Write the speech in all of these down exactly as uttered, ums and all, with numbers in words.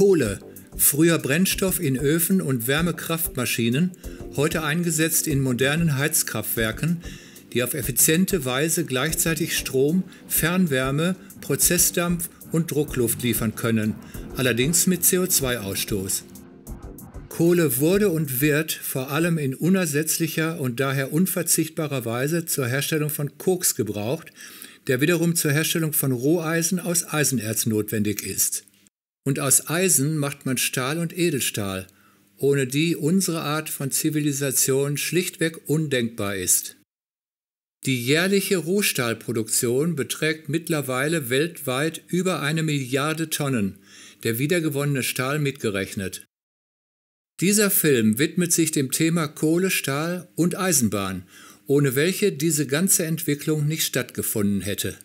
Kohle, früher Brennstoff in Öfen und Wärmekraftmaschinen, heute eingesetzt in modernen Heizkraftwerken, die auf effiziente Weise gleichzeitig Strom, Fernwärme, Prozessdampf und Druckluft liefern können, allerdings mit C O zwei Ausstoß. Kohle wurde und wird vor allem in unersetzlicher und daher unverzichtbarer Weise zur Herstellung von Koks gebraucht, der wiederum zur Herstellung von Roheisen aus Eisenerz notwendig ist. Und aus Eisen macht man Stahl und Edelstahl, ohne die unsere Art von Zivilisation schlichtweg undenkbar ist. Die jährliche Rohstahlproduktion beträgt mittlerweile weltweit über eine Milliarde Tonnen, der wiedergewonnene Stahl mitgerechnet. Dieser Film widmet sich dem Thema Kohle, Stahl und Eisenbahn, ohne welche diese ganze Entwicklung nicht stattgefunden hätte.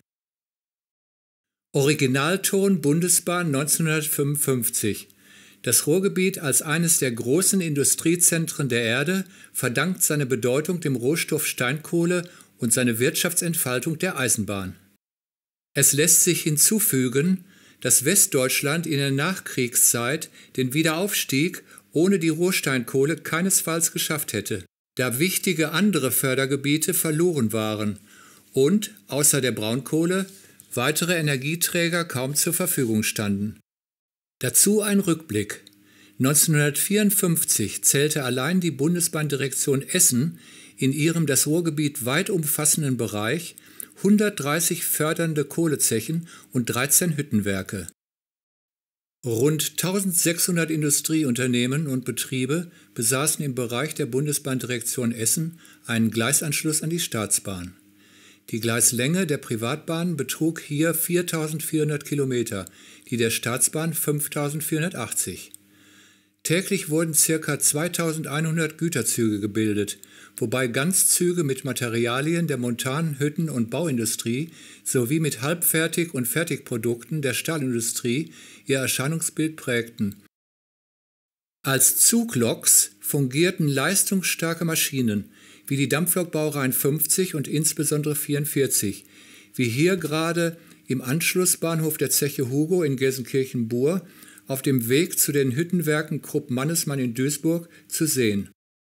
Originalton Bundesbahn neunzehnhundertfünfundfünfzig. Das Ruhrgebiet als eines der großen Industriezentren der Erde verdankt seine Bedeutung dem Rohstoff Steinkohle und seine Wirtschaftsentfaltung der Eisenbahn. Es lässt sich hinzufügen, dass Westdeutschland in der Nachkriegszeit den Wiederaufstieg ohne die Rohsteinkohle keinesfalls geschafft hätte, da wichtige andere Fördergebiete verloren waren und, außer der Braunkohle, weitere Energieträger kaum zur Verfügung standen. Dazu ein Rückblick. neunzehnhundertvierundfünfzig zählte allein die Bundesbahndirektion Essen in ihrem das Ruhrgebiet weit umfassenden Bereich hundertdreißig fördernde Kohlezechen und dreizehn Hüttenwerke. Rund eintausendsechshundert Industrieunternehmen und Betriebe besaßen im Bereich der Bundesbahndirektion Essen einen Gleisanschluss an die Staatsbahn. Die Gleislänge der Privatbahn betrug hier viertausendvierhundert Kilometer, die der Staatsbahn fünftausendvierhundertachtzig. Täglich wurden ca. zweitausendeinhundert Güterzüge gebildet, wobei Ganzzüge mit Materialien der Montan-, Hütten- und Bauindustrie sowie mit Halbfertig- und Fertigprodukten der Stahlindustrie ihr Erscheinungsbild prägten. Als Zugloks fungierten leistungsstarke Maschinen wie die Dampflokbaureihen fünfzig und insbesondere vierundvierzig, wie hier gerade im Anschlussbahnhof der Zeche Hugo in Gelsenkirchen-Bur auf dem Weg zu den Hüttenwerken Krupp-Mannesmann in Duisburg zu sehen.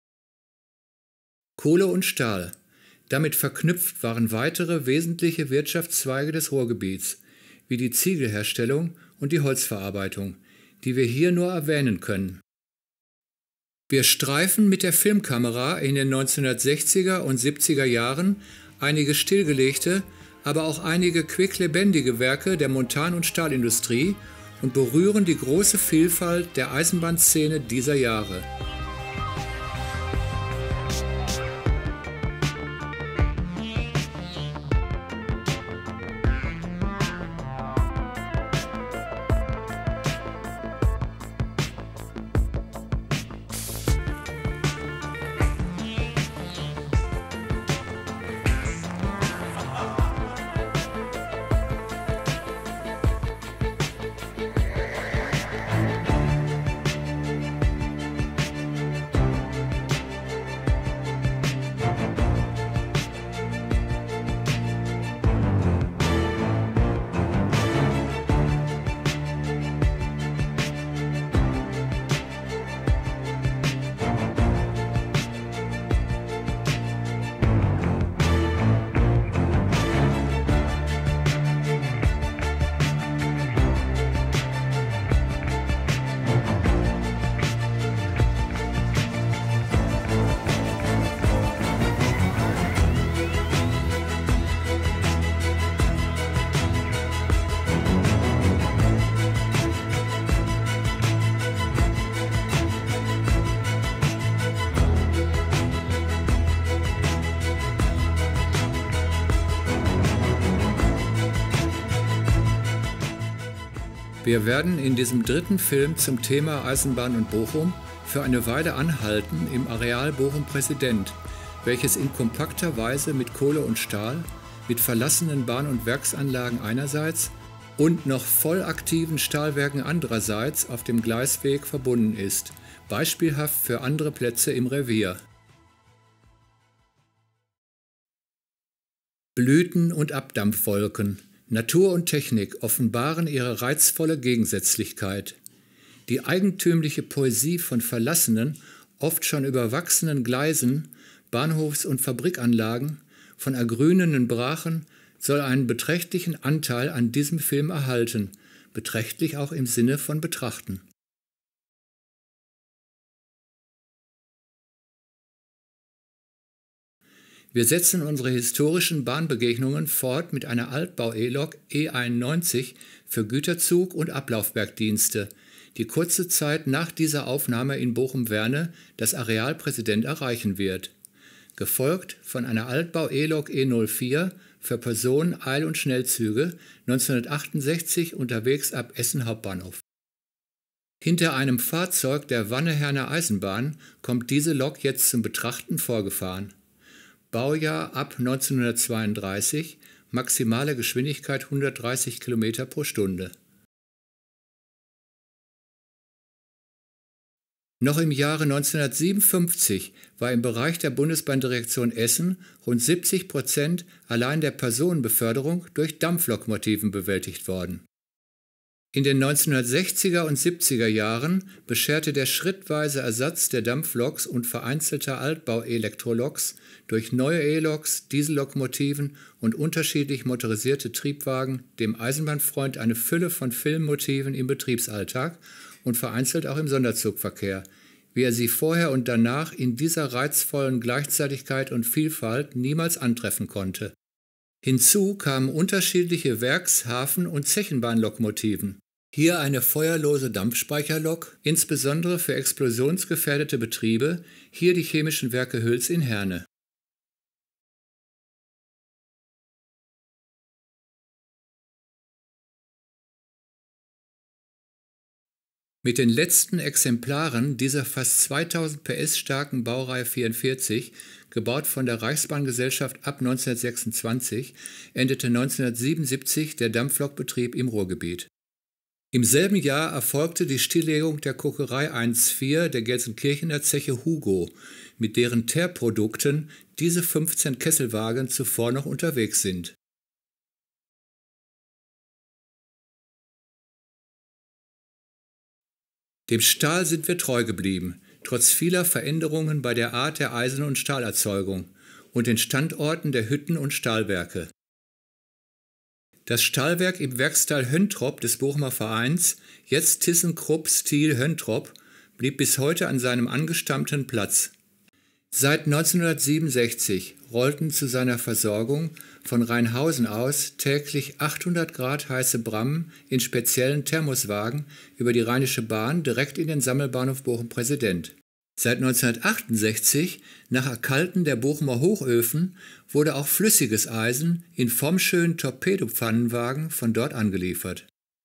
Kohle und Stahl. Damit verknüpft waren weitere wesentliche Wirtschaftszweige des Ruhrgebiets, wie die Ziegelherstellung und die Holzverarbeitung, die wir hier nur erwähnen können. Wir streifen mit der Filmkamera in den neunzehnhundertsechziger und siebziger Jahren einige stillgelegte, aber auch einige quicklebendige Werke der Montan- und Stahlindustrie und berühren die große Vielfalt der Eisenbahnszene dieser Jahre. Wir werden in diesem dritten Film zum Thema Eisenbahn und Bochum für eine Weile anhalten im Areal Bochum-Präsident, welches in kompakter Weise mit Kohle und Stahl, mit verlassenen Bahn- und Werksanlagen einerseits und noch voll aktiven Stahlwerken andererseits auf dem Gleisweg verbunden ist, beispielhaft für andere Plätze im Revier. Blüten und Abdampfwolken. Natur und Technik offenbaren ihre reizvolle Gegensätzlichkeit. Die eigentümliche Poesie von verlassenen, oft schon überwachsenen Gleisen, Bahnhofs- und Fabrikanlagen, von ergrünenden Brachen soll einen beträchtlichen Anteil an diesem Film erhalten, beträchtlich auch im Sinne von betrachten. Wir setzen unsere historischen Bahnbegegnungen fort mit einer Altbau-E-Lok E einundneunzig für Güterzug- und Ablaufbergdienste, die kurze Zeit nach dieser Aufnahme in Bochum-Werne das Areal Präsident erreichen wird, gefolgt von einer Altbau-E-Lok E null vier für Personen-, Eil- und Schnellzüge neunzehnhundertachtundsechzig unterwegs ab Essen Hauptbahnhof. Hinter einem Fahrzeug der Wanne-Herner Eisenbahn kommt diese Lok jetzt zum Betrachten vorgefahren. Baujahr ab neunzehnhundertzweiunddreißig, maximale Geschwindigkeit hundertdreißig Kilometer pro Stunde. Noch im Jahre neunzehnhundertsiebenundfünfzig war im Bereich der Bundesbahndirektion Essen rund siebzig Prozent allein der Personenbeförderung durch Dampflokomotiven bewältigt worden. In den neunzehnhundertsechziger und siebziger Jahren bescherte der schrittweise Ersatz der Dampfloks und vereinzelter Altbau-Elektroloks durch neue E-Loks, Diesellokomotiven und unterschiedlich motorisierte Triebwagen dem Eisenbahnfreund eine Fülle von Filmmotiven im Betriebsalltag und vereinzelt auch im Sonderzugverkehr, wie er sie vorher und danach in dieser reizvollen Gleichzeitigkeit und Vielfalt niemals antreffen konnte. Hinzu kamen unterschiedliche Werks-, Hafen- und Zechenbahnlokomotiven. Hier eine feuerlose Dampfspeicherlok, insbesondere für explosionsgefährdete Betriebe, hier die Chemischen Werke Hüls in Herne. Mit den letzten Exemplaren dieser fast zweitausend P S starken Baureihe vierundvierzig, gebaut von der Reichsbahngesellschaft ab neunzehnhundertsechsundzwanzig, endete neunzehnhundertsiebenundsiebzig der Dampflokbetrieb im Ruhrgebiet. Im selben Jahr erfolgte die Stilllegung der Kokerei eins vier der Gelsenkirchener Zeche Hugo, mit deren Teerprodukten diese fünfzehn Kesselwagen zuvor noch unterwegs sind. Dem Stahl sind wir treu geblieben, trotz vieler Veränderungen bei der Art der Eisen- und Stahlerzeugung und den Standorten der Hütten und Stahlwerke. Das Stahlwerk im Werksteil Höntrop des Bochumer Vereins, jetzt ThyssenKrupp Steel Höntrop, blieb bis heute an seinem angestammten Platz. Seit neunzehnhundertsiebenundsechzig rollten zu seiner Versorgung von Rheinhausen aus täglich achthundert Grad heiße Brammen in speziellen Thermoswagen über die Rheinische Bahn direkt in den Sammelbahnhof Bochum-Präsident. Seit neunzehnhundertachtundsechzig, nach Erkalten der Bochumer Hochöfen, wurde auch flüssiges Eisen in formschönen Torpedopfannenwagen von dort angeliefert.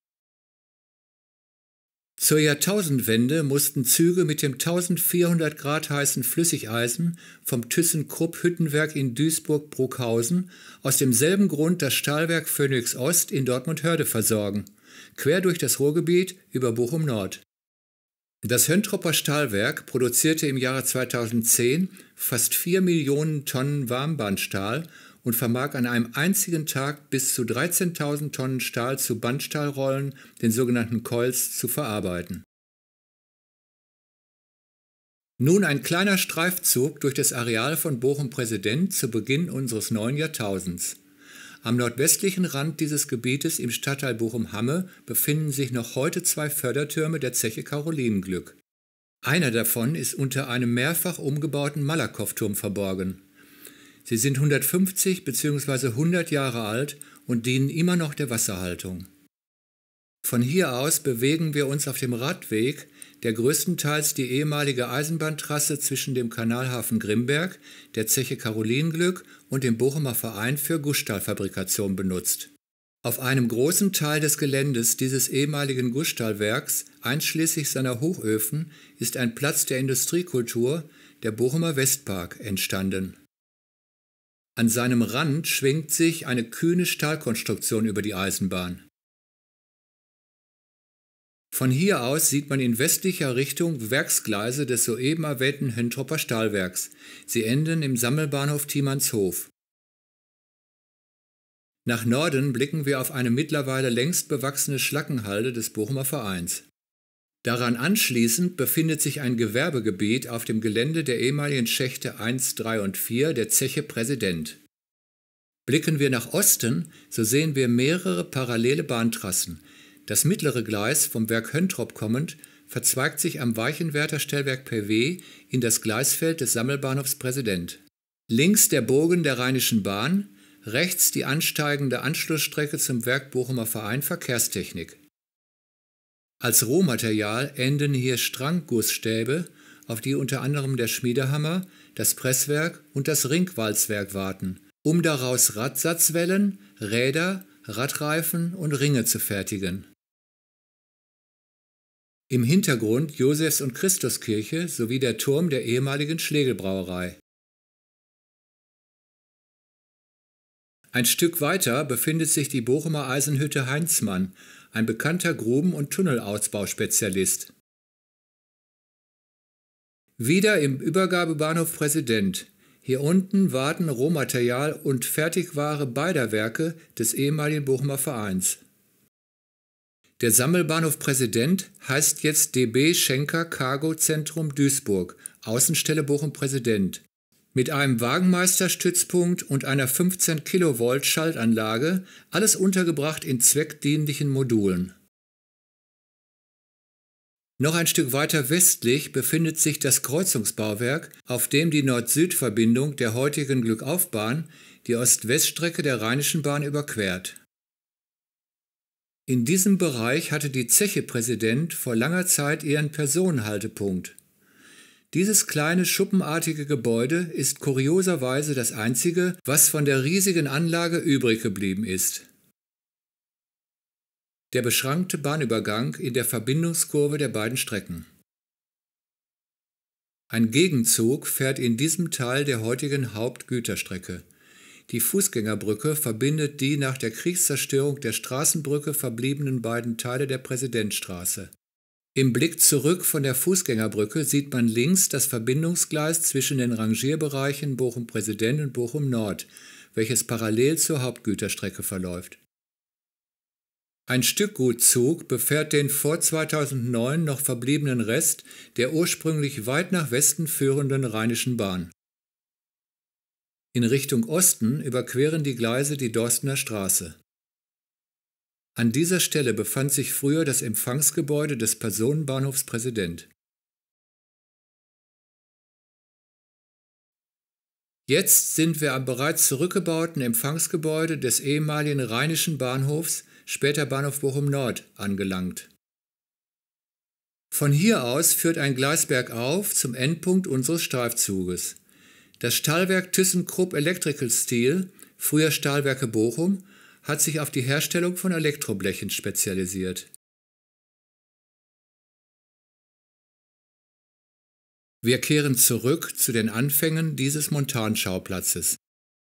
Zur Jahrtausendwende mussten Züge mit dem eintausendvierhundert Grad heißen Flüssigeisen vom ThyssenKrupp Hüttenwerk in Duisburg-Bruckhausen aus demselben Grund das Stahlwerk Phoenix Ost in Dortmund-Hörde versorgen, quer durch das Ruhrgebiet über Bochum-Nord. Das Höntropper Stahlwerk produzierte im Jahre zweitausendzehn fast vier Millionen Tonnen Warmbandstahl und vermag an einem einzigen Tag bis zu dreizehntausend Tonnen Stahl zu Bandstahlrollen, den sogenannten Coils, zu verarbeiten. Nun ein kleiner Streifzug durch das Areal von Bochum-Präsident zu Beginn unseres neuen Jahrtausends. Am nordwestlichen Rand dieses Gebietes im Stadtteil Bochum-Hamme befinden sich noch heute zwei Fördertürme der Zeche Karolinenglück. Einer davon ist unter einem mehrfach umgebauten Malakow-Turm verborgen. Sie sind hundertfünfzig bzw. hundert Jahre alt und dienen immer noch der Wasserhaltung. Von hier aus bewegen wir uns auf dem Radweg, der größtenteils die ehemalige Eisenbahntrasse zwischen dem Kanalhafen Grimberg, der Zeche Karolinenglück und dem Bochumer Verein für Gussstahlfabrikation benutzt. Auf einem großen Teil des Geländes dieses ehemaligen Gussstahlwerks, einschließlich seiner Hochöfen, ist ein Platz der Industriekultur, der Bochumer Westpark, entstanden. An seinem Rand schwingt sich eine kühne Stahlkonstruktion über die Eisenbahn. Von hier aus sieht man in westlicher Richtung Werksgleise des soeben erwähnten Höntropper Stahlwerks. Sie enden im Sammelbahnhof Tiemannshof. Nach Norden blicken wir auf eine mittlerweile längst bewachsene Schlackenhalde des Bochumer Vereins. Daran anschließend befindet sich ein Gewerbegebiet auf dem Gelände der ehemaligen Schächte eins, drei und vier der Zeche Präsident. Blicken wir nach Osten, so sehen wir mehrere parallele Bahntrassen. Das mittlere Gleis, vom Werk Höntrop kommend, verzweigt sich am Weichenwerther Stellwerk P W in das Gleisfeld des Sammelbahnhofs Präsident. Links der Bogen der Rheinischen Bahn, rechts die ansteigende Anschlussstrecke zum Werk Bochumer Verein Verkehrstechnik. Als Rohmaterial enden hier Stranggussstäbe, auf die unter anderem der Schmiedehammer, das Presswerk und das Ringwalzwerk warten, um daraus Radsatzwellen, Räder, Radreifen und Ringe zu fertigen. Im Hintergrund Josefs- und Christuskirche sowie der Turm der ehemaligen Schlegelbrauerei. Ein Stück weiter befindet sich die Bochumer Eisenhütte Heinzmann, ein bekannter Gruben- und Tunnelausbauspezialist. Wieder im Übergabebahnhof Präsident. Hier unten warten Rohmaterial und Fertigware beider Werke des ehemaligen Bochumer Vereins. Der Sammelbahnhof Präsident heißt jetzt D B Schenker Cargo Zentrum Duisburg, Außenstelle Bochum Präsident. Mit einem Wagenmeisterstützpunkt und einer fünfzehn Kilovolt Schaltanlage, alles untergebracht in zweckdienlichen Modulen. Noch ein Stück weiter westlich befindet sich das Kreuzungsbauwerk, auf dem die Nord-Süd-Verbindung der heutigen Glückaufbahn die Ost-West-Strecke der Rheinischen Bahn überquert. In diesem Bereich hatte die Zeche Präsident vor langer Zeit ihren Personenhaltepunkt. Dieses kleine schuppenartige Gebäude ist kurioserweise das einzige, was von der riesigen Anlage übrig geblieben ist. Der beschrankte Bahnübergang in der Verbindungskurve der beiden Strecken. Ein Gegenzug fährt in diesem Teil der heutigen Hauptgüterstrecke. Die Fußgängerbrücke verbindet die nach der Kriegszerstörung der Straßenbrücke verbliebenen beiden Teile der Präsidentstraße. Im Blick zurück von der Fußgängerbrücke sieht man links das Verbindungsgleis zwischen den Rangierbereichen Bochum Präsident und Bochum Nord, welches parallel zur Hauptgüterstrecke verläuft. Ein Stückgutzug befährt den vor zweitausendneun noch verbliebenen Rest der ursprünglich weit nach Westen führenden Rheinischen Bahn. In Richtung Osten überqueren die Gleise die Dorstener Straße. An dieser Stelle befand sich früher das Empfangsgebäude des Personenbahnhofs Präsident. Jetzt sind wir am bereits zurückgebauten Empfangsgebäude des ehemaligen Rheinischen Bahnhofs, später Bahnhof Bochum Nord, angelangt. Von hier aus führt ein Gleis bergauf zum Endpunkt unseres Streifzuges. Das Stahlwerk ThyssenKrupp Electrical Steel, früher Stahlwerke Bochum, hat sich auf die Herstellung von Elektroblechen spezialisiert. Wir kehren zurück zu den Anfängen dieses Montanschauplatzes.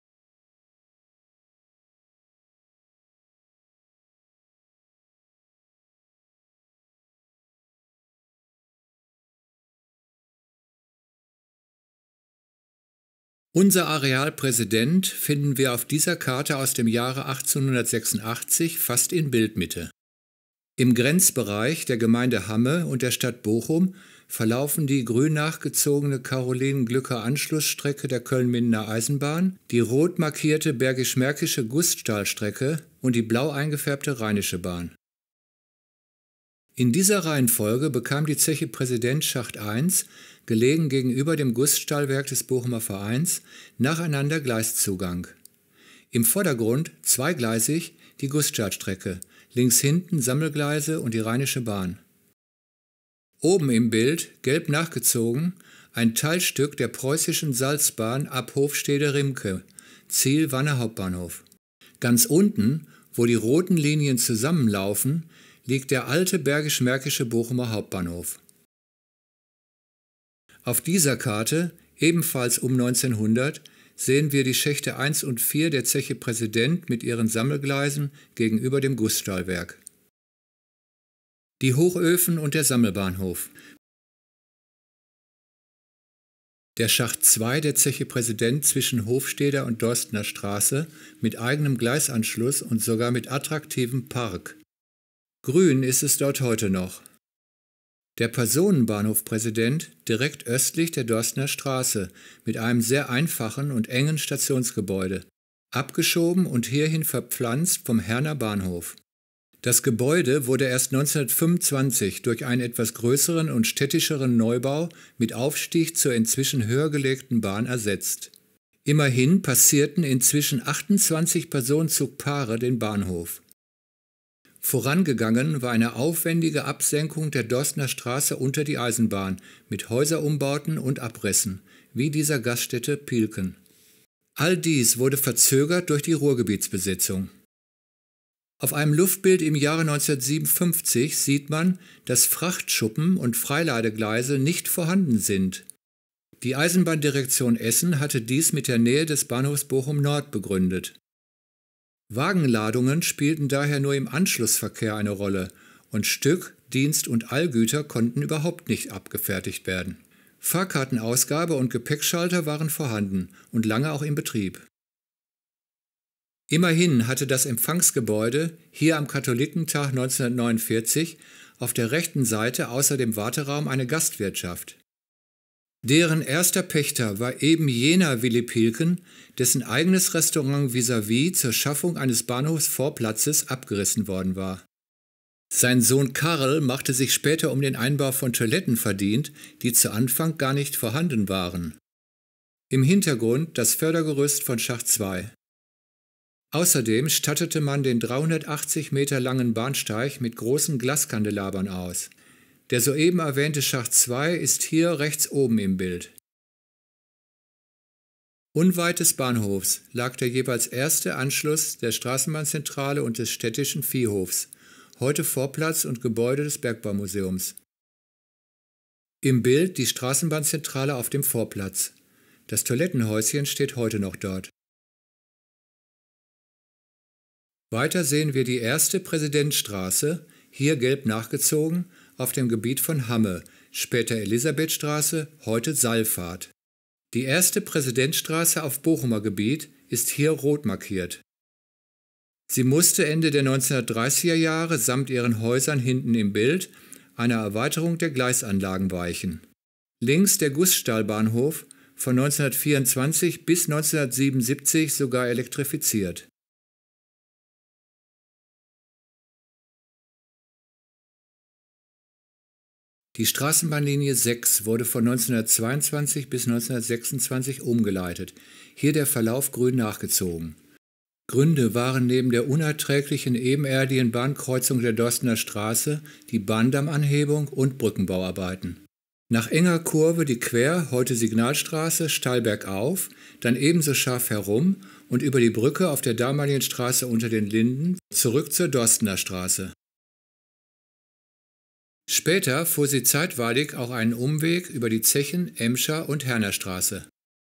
Unser Areal Präsident finden wir auf dieser Karte aus dem Jahre achtzehnhundertsechsundachtzig fast in Bildmitte. Im Grenzbereich der Gemeinde Hamme und der Stadt Bochum verlaufen die grün nachgezogene Caroline-Glücker-Anschlussstrecke der Köln-Mindener Eisenbahn, die rot markierte Bergisch-Märkische Gussstahlstrecke und die blau eingefärbte Rheinische Bahn. In dieser Reihenfolge bekam die Zeche Präsident Schacht eins, gelegen gegenüber dem Gussstahlwerk des Bochumer Vereins, nacheinander Gleiszugang. Im Vordergrund zweigleisig die Gussstahlstrecke, links hinten Sammelgleise und die Rheinische Bahn. Oben im Bild, gelb nachgezogen, ein Teilstück der preußischen Salzbahn ab Hofstede-Rimke, Ziel Wanne Hauptbahnhof. Ganz unten, wo die roten Linien zusammenlaufen, liegt der alte Bergisch-Märkische Bochumer Hauptbahnhof. Auf dieser Karte, ebenfalls um neunzehnhundert, sehen wir die Schächte eins und vier der Zeche Präsident mit ihren Sammelgleisen gegenüber dem Gussstahlwerk. Die Hochöfen und der Sammelbahnhof. Der Schacht zwei der Zeche Präsident zwischen Hofsteder und Dorstener Straße mit eigenem Gleisanschluss und sogar mit attraktivem Park. Grün ist es dort heute noch. Der Personenbahnhof Präsident direkt östlich der Dorstener Straße mit einem sehr einfachen und engen Stationsgebäude, abgeschoben und hierhin verpflanzt vom Herner Bahnhof. Das Gebäude wurde erst neunzehnhundertfünfundzwanzig durch einen etwas größeren und städtischeren Neubau mit Aufstieg zur inzwischen höher gelegten Bahn ersetzt. Immerhin passierten inzwischen achtundzwanzig Personenzugpaare den Bahnhof. Vorangegangen war eine aufwendige Absenkung der Dorstener Straße unter die Eisenbahn mit Häuserumbauten und Abrissen, wie dieser Gaststätte Pielken. All dies wurde verzögert durch die Ruhrgebietsbesetzung. Auf einem Luftbild im Jahre neunzehnhundertsiebenundfünfzig sieht man, dass Frachtschuppen und Freiladegleise nicht vorhanden sind. Die Eisenbahndirektion Essen hatte dies mit der Nähe des Bahnhofs Bochum Nord begründet. Wagenladungen spielten daher nur im Anschlussverkehr eine Rolle und Stück-, Dienst- und Allgüter konnten überhaupt nicht abgefertigt werden. Fahrkartenausgabe und Gepäckschalter waren vorhanden und lange auch in Betrieb. Immerhin hatte das Empfangsgebäude hier am Katholikentag neunzehnhundertneunundvierzig auf der rechten Seite außer dem Warteraum eine Gastwirtschaft. Deren erster Pächter war eben jener Willi Pielken, dessen eigenes Restaurant vis-à-vis zur Schaffung eines Bahnhofsvorplatzes abgerissen worden war. Sein Sohn Karl machte sich später um den Einbau von Toiletten verdient, die zu Anfang gar nicht vorhanden waren. Im Hintergrund das Fördergerüst von Schacht zwei. Außerdem stattete man den dreihundertachtzig Meter langen Bahnsteig mit großen Glaskandelabern aus. Der soeben erwähnte Schacht zwei ist hier rechts oben im Bild. Unweit des Bahnhofs lag der jeweils erste Anschluss der Straßenbahnzentrale und des städtischen Viehhofs, heute Vorplatz und Gebäude des Bergbaumuseums. Im Bild die Straßenbahnzentrale auf dem Vorplatz. Das Toilettenhäuschen steht heute noch dort. Weiter sehen wir die erste Präsidentstraße, hier gelb nachgezogen, auf dem Gebiet von Hamme, später Elisabethstraße, heute Sallfahrt. Die erste Präsidentstraße auf Bochumer Gebiet ist hier rot markiert. Sie musste Ende der neunzehnhundertdreißiger Jahre samt ihren Häusern hinten im Bild einer Erweiterung der Gleisanlagen weichen. Links der Gussstahlbahnhof, von neunzehnhundertvierundzwanzig bis neunzehnhundertsiebenundsiebzig sogar elektrifiziert. Die Straßenbahnlinie sechs wurde von neunzehnhundertzweiundzwanzig bis neunzehnhundertsechsundzwanzig umgeleitet, hier der Verlauf grün nachgezogen. Gründe waren neben der unerträglichen ebenerdigen Bahnkreuzung der Dorstener Straße die Bahndammanhebung und Brückenbauarbeiten. Nach enger Kurve die Quer-, heute Signalstraße, steil bergauf, dann ebenso scharf herum und über die Brücke auf der damaligen Straße unter den Linden zurück zur Dorstener Straße. Später fuhr sie zeitweilig auch einen Umweg über die Zechen-, Emscher- und Hernerstraße.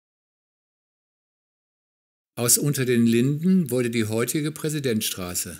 Aus unter den Linden wurde die heutige Präsidentstraße.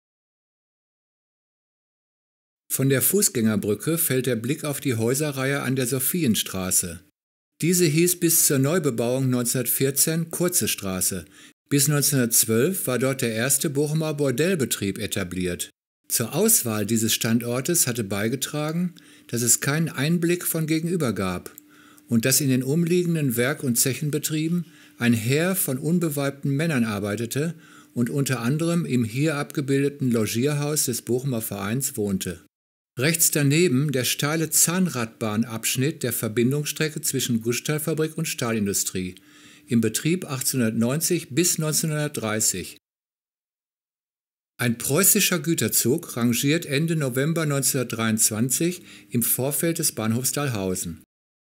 Von der Fußgängerbrücke fällt der Blick auf die Häuserreihe an der Sophienstraße. Diese hieß bis zur Neubebauung neunzehnhundertvierzehn Kurze Straße. Bis neunzehnhundertzwölf war dort der erste Bochumer Bordellbetrieb etabliert. Zur Auswahl dieses Standortes hatte beigetragen, dass es keinen Einblick von gegenüber gab und dass in den umliegenden Werk- und Zechenbetrieben ein Heer von unbeweibten Männern arbeitete und unter anderem im hier abgebildeten Logierhaus des Bochumer Vereins wohnte. Rechts daneben der steile Zahnradbahnabschnitt der Verbindungsstrecke zwischen Gussstahlfabrik und Stahlindustrie, im Betrieb achtzehnhundertneunzig bis neunzehnhundertdreißig. Ein preußischer Güterzug rangiert Ende November neunzehnhundertdreiundzwanzig im Vorfeld des Bahnhofs Dahlhausen.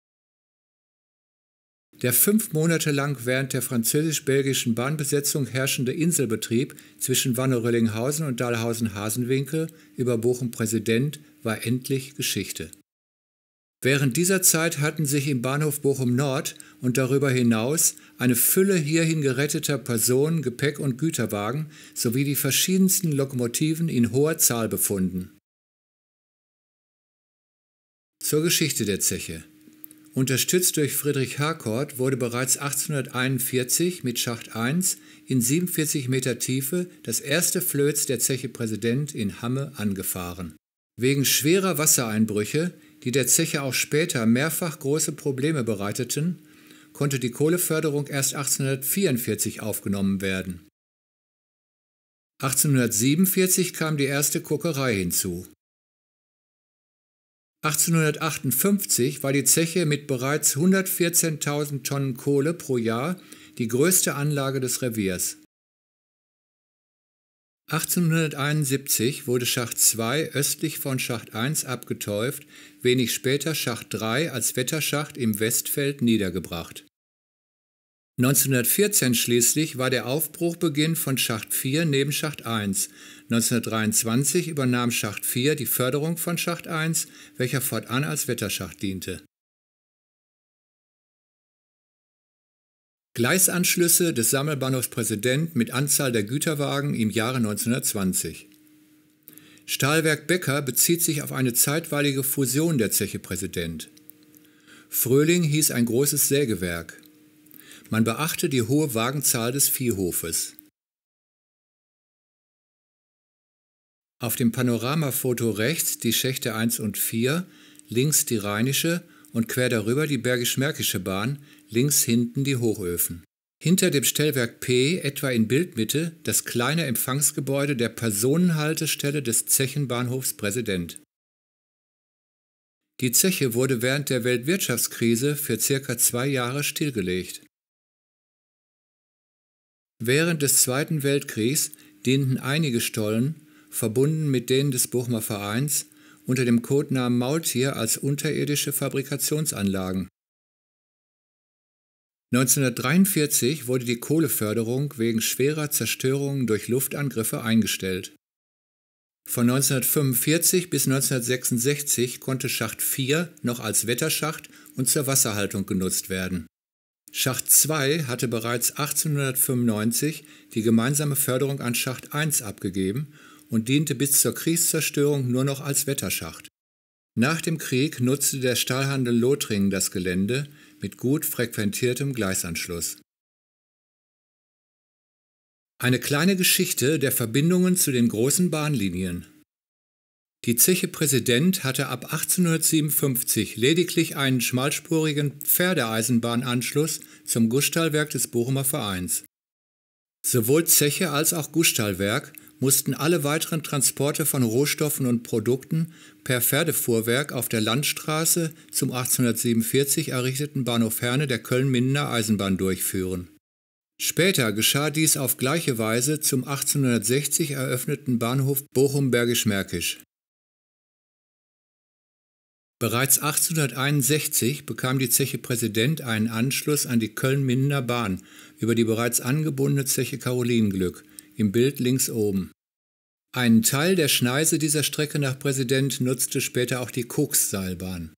Der fünf Monate lang während der französisch-belgischen Bahnbesetzung herrschende Inselbetrieb zwischen Wanne-Röllinghausen und Dahlhausen-Hasenwinkel über Bochum-Präsident war endlich Geschichte. Während dieser Zeit hatten sich im Bahnhof Bochum Nord und darüber hinaus eine Fülle hierhin geretteter Personen-, Gepäck- und Güterwagen sowie die verschiedensten Lokomotiven in hoher Zahl befunden. Zur Geschichte der Zeche. Unterstützt durch Friedrich Harcourt wurde bereits achtzehnhunderteinundvierzig mit Schacht eins in siebenundvierzig Meter Tiefe das erste Flöz der Zeche Präsident in Hamme angefahren. Wegen schwerer Wassereinbrüche, die der Zeche auch später mehrfach große Probleme bereiteten, konnte die Kohleförderung erst achtzehnhundertvierundvierzig aufgenommen werden. achtzehnhundertsiebenundvierzig kam die erste Kokerei hinzu. achtzehnhundertachtundfünfzig war die Zeche mit bereits hundertvierzehntausend Tonnen Kohle pro Jahr die größte Anlage des Reviers. achtzehnhunderteinundsiebzig wurde Schacht zwei östlich von Schacht eins abgeteuft, wenig später Schacht drei als Wetterschacht im Westfeld niedergebracht. neunzehnhundertvierzehn schließlich war der Aufbruchbeginn von Schacht vier neben Schacht eins. neunzehnhundertdreiundzwanzig übernahm Schacht vier die Förderung von Schacht eins, welcher fortan als Wetterschacht diente. Gleisanschlüsse des Sammelbahnhofs Präsident mit Anzahl der Güterwagen im Jahre neunzehnhundertzwanzig. Stahlwerk Becker bezieht sich auf eine zeitweilige Fusion der Zeche Präsident. Fröhling hieß ein großes Sägewerk. Man beachte die hohe Wagenzahl des Viehhofes. Auf dem Panoramafoto rechts die Schächte eins und vier, links die Rheinische und quer darüber die Bergisch-Märkische Bahn, links hinten die Hochöfen. Hinter dem Stellwerk P, etwa in Bildmitte, das kleine Empfangsgebäude der Personenhaltestelle des Zechenbahnhofs Präsident. Die Zeche wurde während der Weltwirtschaftskrise für circa zwei Jahre stillgelegt. Während des Zweiten Weltkriegs dienten einige Stollen, verbunden mit denen des Bochumer Vereins, unter dem Codenamen Maultier als unterirdische Fabrikationsanlagen. neunzehnhundertdreiundvierzig wurde die Kohleförderung wegen schwerer Zerstörungen durch Luftangriffe eingestellt. Von neunzehnhundertfünfundvierzig bis neunzehnhundertsechsundsechzig konnte Schacht vier noch als Wetterschacht und zur Wasserhaltung genutzt werden. Schacht zwei hatte bereits achtzehnhundertfünfundneunzig die gemeinsame Förderung an Schacht eins abgegeben und diente bis zur Kriegszerstörung nur noch als Wetterschacht. Nach dem Krieg nutzte der Stahlhandel Lothringen das Gelände mit gut frequentiertem Gleisanschluss. Eine kleine Geschichte der Verbindungen zu den großen Bahnlinien. Die Zeche Präsident hatte ab achtzehnhundertsiebenundfünfzig lediglich einen schmalspurigen Pferdeeisenbahnanschluss zum Gussstahlwerk des Bochumer Vereins. Sowohl Zeche als auch Gussstahlwerk mussten alle weiteren Transporte von Rohstoffen und Produkten per Pferdefuhrwerk auf der Landstraße zum achtzehnhundertsiebenundvierzig errichteten Bahnhof Herne der Köln-Mindener Eisenbahn durchführen. Später geschah dies auf gleiche Weise zum achtzehnhundertsechzig eröffneten Bahnhof Bochum-Bergisch-Märkisch. Bereits achtzehnhunderteinundsechzig bekam die Zeche Präsident einen Anschluss an die Köln-Mindener Bahn über die bereits angebundene Zeche Karolinenglück, im Bild links oben. Einen Teil der Schneise dieser Strecke nach Präsident nutzte später auch die Koksseilbahn.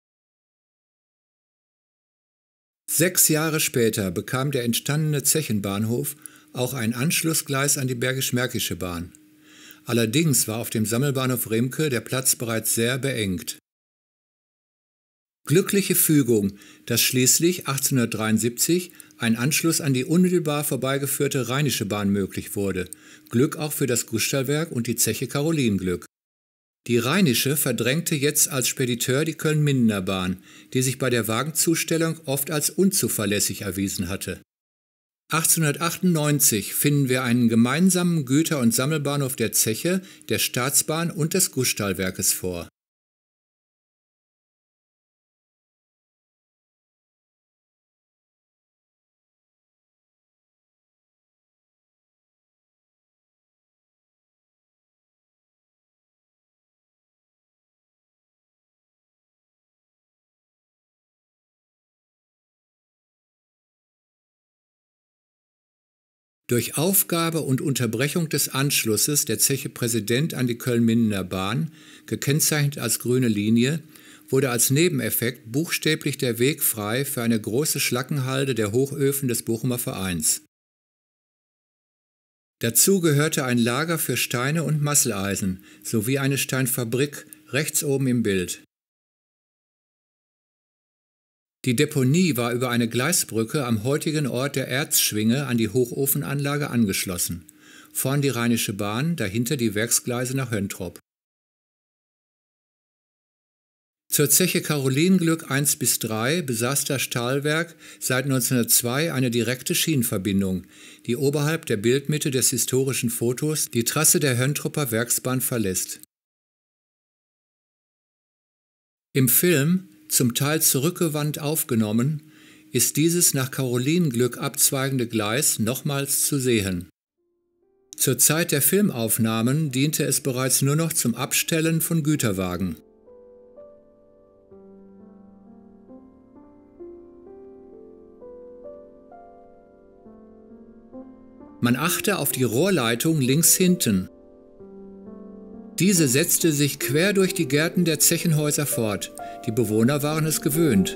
Sechs Jahre später bekam der entstandene Zechenbahnhof auch ein Anschlussgleis an die Bergisch-Märkische Bahn. Allerdings war auf dem Sammelbahnhof Remke der Platz bereits sehr beengt. Glückliche Fügung, dass schließlich achtzehnhundertdreiundsiebzig ein Anschluss an die unmittelbar vorbeigeführte Rheinische Bahn möglich wurde, Glück auch für das Gussstahlwerk und die Zeche Karolinenglück. Die Rheinische verdrängte jetzt als Spediteur die Köln-Mindener Bahn, die sich bei der Wagenzustellung oft als unzuverlässig erwiesen hatte. achtzehnhundertachtundneunzig finden wir einen gemeinsamen Güter- und Sammelbahnhof der Zeche, der Staatsbahn und des Gussstahlwerkes vor. Durch Aufgabe und Unterbrechung des Anschlusses der Zeche Präsident an die Köln-Mindener Bahn, gekennzeichnet als grüne Linie, wurde als Nebeneffekt buchstäblich der Weg frei für eine große Schlackenhalde der Hochöfen des Bochumer Vereins. Dazu gehörte ein Lager für Steine und Masseleisen sowie eine Steinfabrik rechts oben im Bild. Die Deponie war über eine Gleisbrücke am heutigen Ort der Erzschwinge an die Hochofenanlage angeschlossen. Vorn die Rheinische Bahn, dahinter die Werksgleise nach Höntrop. Zur Zeche Karolinenglück eins bis drei besaß das Stahlwerk seit neunzehnhundertzwei eine direkte Schienenverbindung, die oberhalb der Bildmitte des historischen Fotos die Trasse der Höntropper Werksbahn verlässt. Im Film, zum Teil zurückgewandt aufgenommen, ist dieses nach Karolinenglück abzweigende Gleis nochmals zu sehen. Zur Zeit der Filmaufnahmen diente es bereits nur noch zum Abstellen von Güterwagen. Man achte auf die Rohrleitung links hinten. Diese setzte sich quer durch die Gärten der Zechenhäuser fort. Die Bewohner waren es gewöhnt.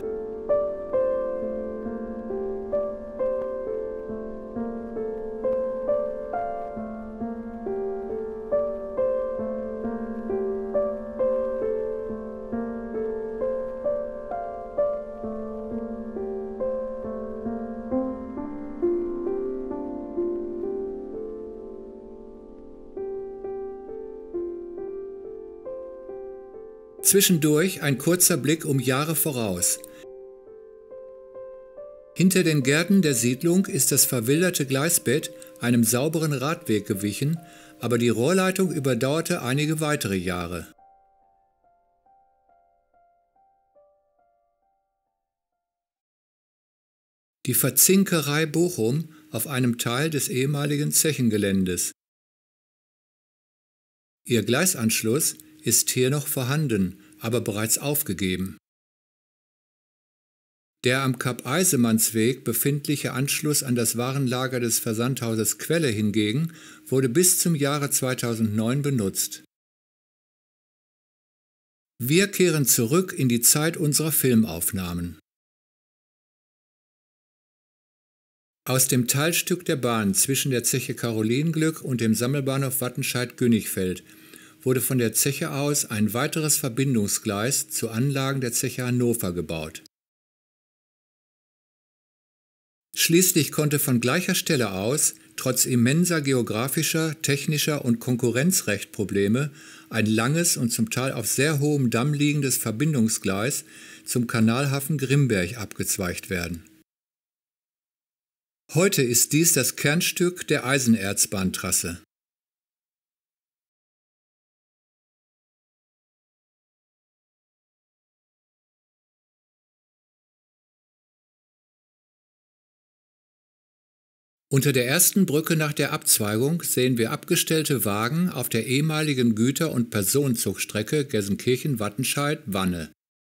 Zwischendurch ein kurzer Blick um Jahre voraus. Hinter den Gärten der Siedlung ist das verwilderte Gleisbett einem sauberen Radweg gewichen, aber die Rohrleitung überdauerte einige weitere Jahre. Die Verzinkerei Bochum auf einem Teil des ehemaligen Zechengeländes. Ihr Gleisanschluss ist hier noch vorhanden, aber bereits aufgegeben. Der am Kap-Eisemannsweg befindliche Anschluss an das Warenlager des Versandhauses Quelle hingegen wurde bis zum Jahre zweitausendneun benutzt. Wir kehren zurück in die Zeit unserer Filmaufnahmen. Aus dem Teilstück der Bahn zwischen der Zeche Karolinenglück und dem Sammelbahnhof Wattenscheid-Gönnigfeld wurde von der Zeche aus ein weiteres Verbindungsgleis zu Anlagen der Zeche Hannover gebaut. Schließlich konnte von gleicher Stelle aus, trotz immenser geografischer, technischer und Konkurrenzrechtprobleme, ein langes und zum Teil auf sehr hohem Damm liegendes Verbindungsgleis zum Kanalhafen Grimberg abgezweigt werden. Heute ist dies das Kernstück der Eisenerzbahntrasse. Unter der ersten Brücke nach der Abzweigung sehen wir abgestellte Wagen auf der ehemaligen Güter- und Personenzugstrecke Gelsenkirchen-Wattenscheid-Wanne.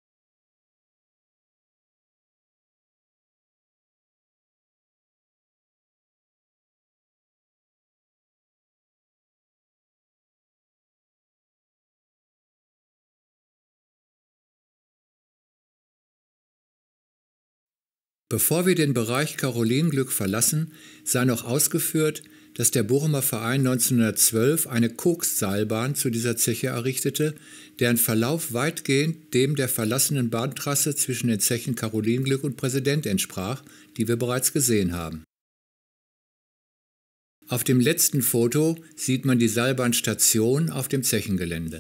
Bevor wir den Bereich Karolinenglück verlassen, sei noch ausgeführt, dass der Bochumer Verein neunzehnhundertzwölf eine Koksseilbahn zu dieser Zeche errichtete, deren Verlauf weitgehend dem der verlassenen Bahntrasse zwischen den Zechen Karolinenglück und Präsident entsprach, die wir bereits gesehen haben. Auf dem letzten Foto sieht man die Seilbahnstation auf dem Zechengelände.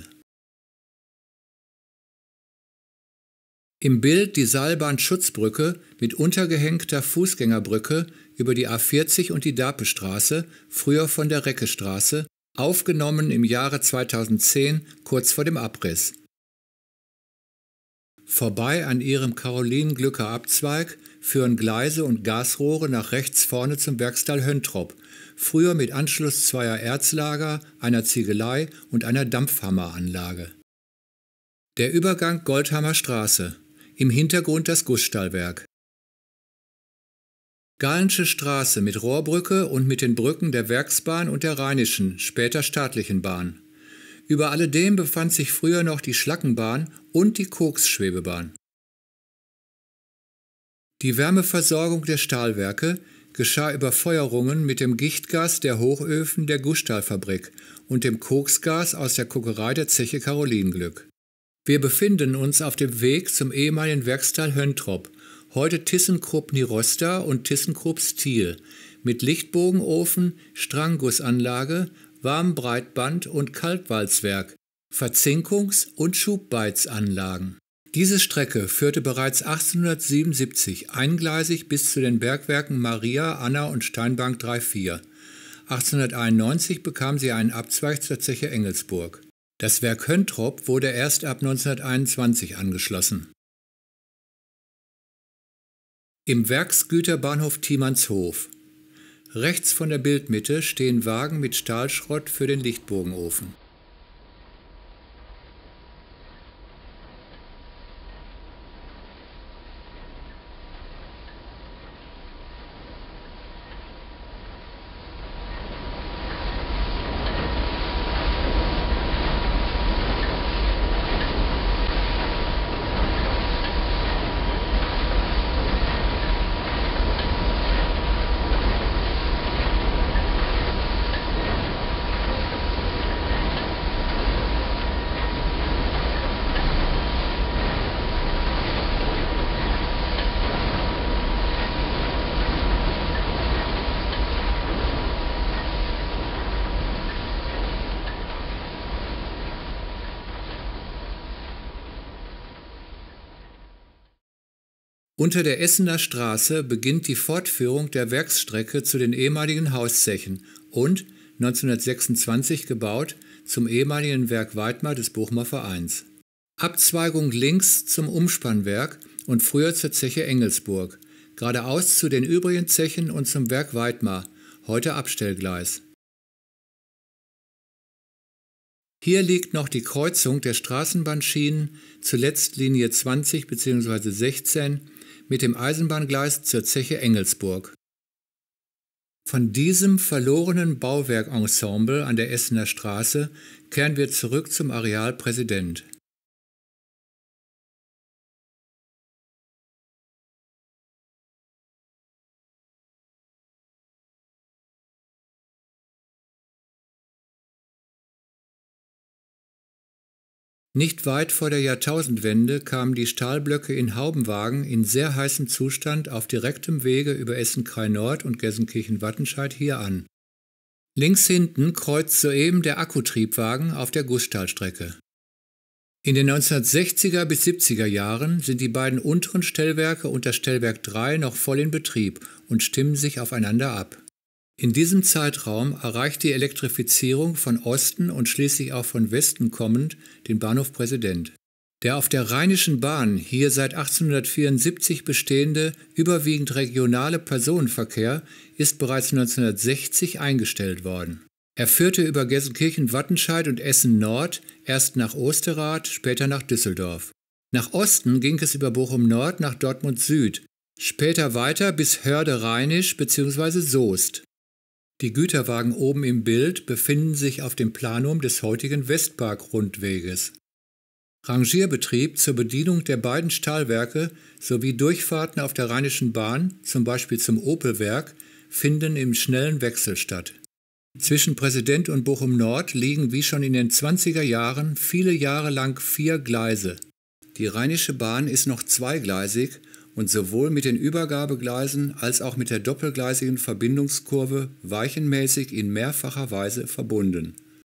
Im Bild die Seilbahn-Schutzbrücke mit untergehängter Fußgängerbrücke über die A vierzig und die Dapestraße, früher von der Reckestraße, aufgenommen im Jahre zweitausendzehn, kurz vor dem Abriss. Vorbei an ihrem Karolinenglücker Abzweig führen Gleise und Gasrohre nach rechts vorne zum Werkstal Höntrop, früher mit Anschluss zweier Erzlager, einer Ziegelei und einer Dampfhammeranlage. Der Übergang Goldhammer Straße. Im Hintergrund das Gussstahlwerk. Gahlensche Straße mit Rohrbrücke und mit den Brücken der Werksbahn und der Rheinischen, später staatlichen Bahn. Über alledem befand sich früher noch die Schlackenbahn und die Koksschwebebahn. Die Wärmeversorgung der Stahlwerke geschah über Feuerungen mit dem Gichtgas der Hochöfen der Gussstahlfabrik und dem Koksgas aus der Kokerei der Zeche Karolinenglück. Wir befinden uns auf dem Weg zum ehemaligen Werkstal Höntrop, heute ThyssenKrupp-Niroster und ThyssenKrupp-Steel, mit Lichtbogenofen, Stranggussanlage, Warmbreitband- und Kaltwalzwerk, Verzinkungs- und Schubbeizanlagen. Diese Strecke führte bereits achtzehnhundertsiebenundsiebzig eingleisig bis zu den Bergwerken Maria, Anna und Steinbank drei vier. achtzehnhunderteinundneunzig bekam sie einen Abzweig zur Zeche Engelsburg. Das Werk Höntrop wurde erst ab neunzehnhunderteinundzwanzig angeschlossen. Im Werksgüterbahnhof Tiemannshof. Rechts von der Bildmitte stehen Wagen mit Stahlschrott für den Lichtbogenofen. Unter der Essener Straße beginnt die Fortführung der Werksstrecke zu den ehemaligen Hauszechen und, neunzehnhundertsechsundzwanzig gebaut, zum ehemaligen Werk Weidmar des Bochumer Vereins. Abzweigung links zum Umspannwerk und früher zur Zeche Engelsburg, geradeaus zu den übrigen Zechen und zum Werk Weidmar, heute Abstellgleis. Hier liegt noch die Kreuzung der Straßenbahnschienen, zuletzt Linie zwanzig bzw. sechzehn, mit dem Eisenbahngleis zur Zeche Engelsburg. Von diesem verlorenen Bauwerkensemble an der Essener Straße kehren wir zurück zum Areal Präsident. Nicht weit vor der Jahrtausendwende kamen die Stahlblöcke in Haubenwagen in sehr heißem Zustand auf direktem Wege über Essen-Krain-Nord und Gelsenkirchen-Wattenscheid hier an. Links hinten kreuzt soeben der Akkutriebwagen auf der Gussstahlstrecke. In den neunzehnhundertsechziger bis siebziger Jahren sind die beiden unteren Stellwerke und das Stellwerk drei noch voll in Betrieb und stimmen sich aufeinander ab. In diesem Zeitraum erreicht die Elektrifizierung von Osten und schließlich auch von Westen kommend den Bahnhof Präsident. Der auf der Rheinischen Bahn hier seit achtzehnhundertvierundsiebzig bestehende, überwiegend regionale Personenverkehr ist bereits neunzehnhundertsechzig eingestellt worden. Er führte über Gelsenkirchen-Wattenscheid und Essen-Nord erst nach Osterrath, später nach Düsseldorf. Nach Osten ging es über Bochum-Nord nach Dortmund-Süd, später weiter bis Hörde-Rheinisch bzw. Soest. Die Güterwagen oben im Bild befinden sich auf dem Planum des heutigen Westpark-Rundweges. Rangierbetrieb zur Bedienung der beiden Stahlwerke sowie Durchfahrten auf der Rheinischen Bahn, zum Beispiel zum Opelwerk, finden im schnellen Wechsel statt. Zwischen Präsident und Bochum-Nord liegen wie schon in den zwanziger Jahren viele Jahre lang vier Gleise. Die Rheinische Bahn ist noch zweigleisig und sowohl mit den Übergabegleisen als auch mit der doppelgleisigen Verbindungskurve weichenmäßig in mehrfacher Weise verbunden.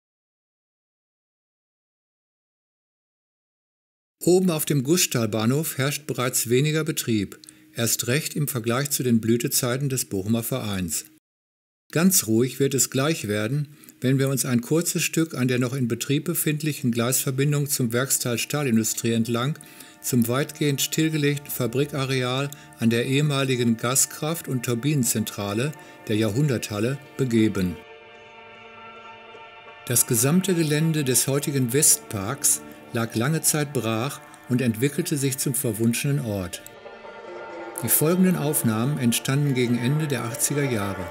Oben auf dem Gussstahlbahnhof herrscht bereits weniger Betrieb, erst recht im Vergleich zu den Blütezeiten des Bochumer Vereins. Ganz ruhig wird es gleich werden, wenn wir uns ein kurzes Stück an der noch in Betrieb befindlichen Gleisverbindung zum Werksteil Stahlindustrie entlang zum weitgehend stillgelegten Fabrikareal an der ehemaligen Gaskraft- und Turbinenzentrale der Jahrhunderthalle begeben. Das gesamte Gelände des heutigen Westparks lag lange Zeit brach und entwickelte sich zum verwunschenen Ort. Die folgenden Aufnahmen entstanden gegen Ende der achtziger Jahre.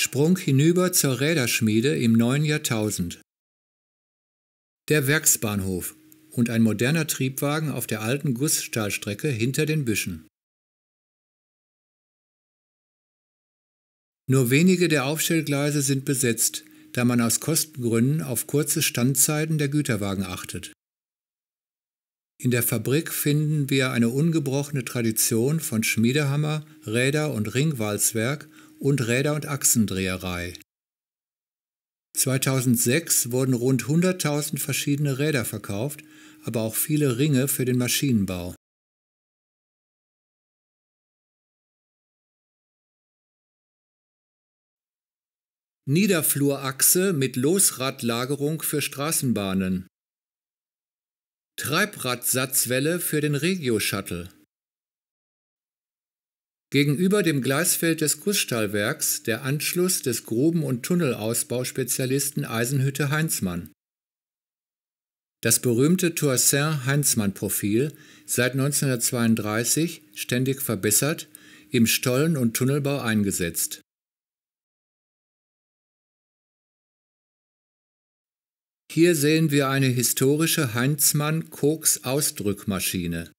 Sprung hinüber zur Räderschmiede im neuen Jahrtausend. Der Werksbahnhof und ein moderner Triebwagen auf der alten Gussstahlstrecke hinter den Büschen. Nur wenige der Aufstellgleise sind besetzt, da man aus Kostengründen auf kurze Standzeiten der Güterwagen achtet. In der Fabrik finden wir eine ungebrochene Tradition von Schmiedehammer, Räder- und Ringwalzwerk und Räder- und Achsendreherei. zweitausendsechs wurden rund hunderttausend verschiedene Räder verkauft, aber auch viele Ringe für den Maschinenbau. Niederflurachse mit Losradlagerung für Straßenbahnen. Treibradsatzwelle für den Regio-Shuttle. Gegenüber dem Gleisfeld des Gussstahlwerks der Anschluss des Gruben- und Tunnelausbauspezialisten Eisenhütte-Heinzmann. Das berühmte Tourcin-Heinzmann-Profil, seit neunzehnhundertzweiunddreißig ständig verbessert, im Stollen- und Tunnelbau eingesetzt. Hier sehen wir eine historische Heinzmann-Koks-Ausdrückmaschine.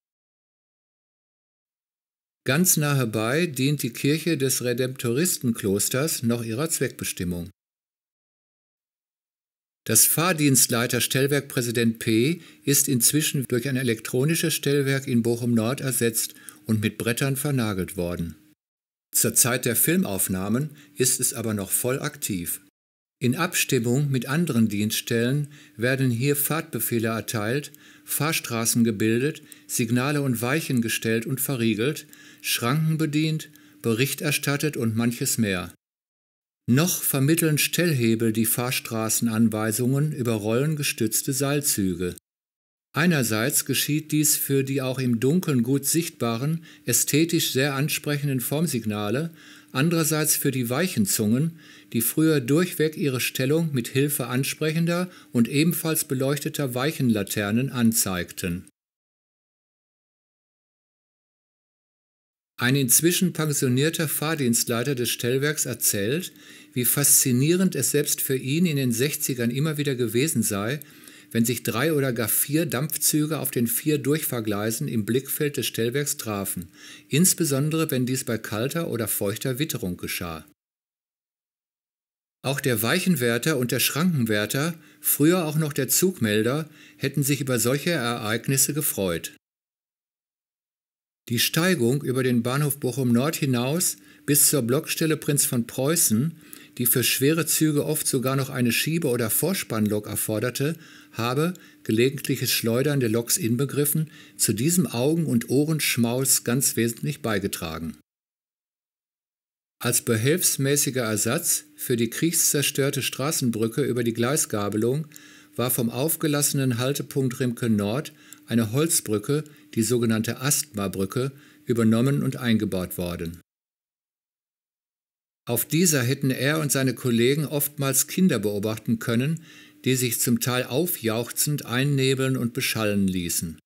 Ganz nahe bei dient die Kirche des Redemptoristenklosters noch ihrer Zweckbestimmung. Das Fahrdienstleiter-Stellwerk Präsident P ist inzwischen durch ein elektronisches Stellwerk in Bochum-Nord ersetzt und mit Brettern vernagelt worden. Zur Zeit der Filmaufnahmen ist es aber noch voll aktiv. In Abstimmung mit anderen Dienststellen werden hier Fahrtbefehle erteilt, Fahrstraßen gebildet, Signale und Weichen gestellt und verriegelt, Schranken bedient, Bericht erstattet und manches mehr. Noch vermitteln Stellhebel die Fahrstraßenanweisungen über rollengestützte Seilzüge. Einerseits geschieht dies für die auch im Dunkeln gut sichtbaren, ästhetisch sehr ansprechenden Formsignale, andererseits für die Weichenzungen, die früher durchweg ihre Stellung mit Hilfe ansprechender und ebenfalls beleuchteter Weichenlaternen anzeigten. Ein inzwischen pensionierter Fahrdienstleiter des Stellwerks erzählt, wie faszinierend es selbst für ihn in den sechzigern immer wieder gewesen sei, wenn sich drei oder gar vier Dampfzüge auf den vier Durchfahrgleisen im Blickfeld des Stellwerks trafen, insbesondere wenn dies bei kalter oder feuchter Witterung geschah. Auch der Weichenwärter und der Schrankenwärter, früher auch noch der Zugmelder, hätten sich über solche Ereignisse gefreut. Die Steigung über den Bahnhof Bochum-Nord hinaus bis zur Blockstelle Prinz von Preußen, die für schwere Züge oft sogar noch eine Schiebe- oder Vorspannlok erforderte, habe, gelegentliches Schleudern der Loks inbegriffen, zu diesem Augen- und Ohrenschmaus ganz wesentlich beigetragen. Als behelfsmäßiger Ersatz für die kriegszerstörte Straßenbrücke über die Gleisgabelung war vom aufgelassenen Haltepunkt Rimke Nord eine Holzbrücke, die sogenannte Asthma-Brücke, übernommen und eingebaut worden. Auf dieser hätten er und seine Kollegen oftmals Kinder beobachten können, die sich zum Teil aufjauchzend einnebeln und beschallen ließen.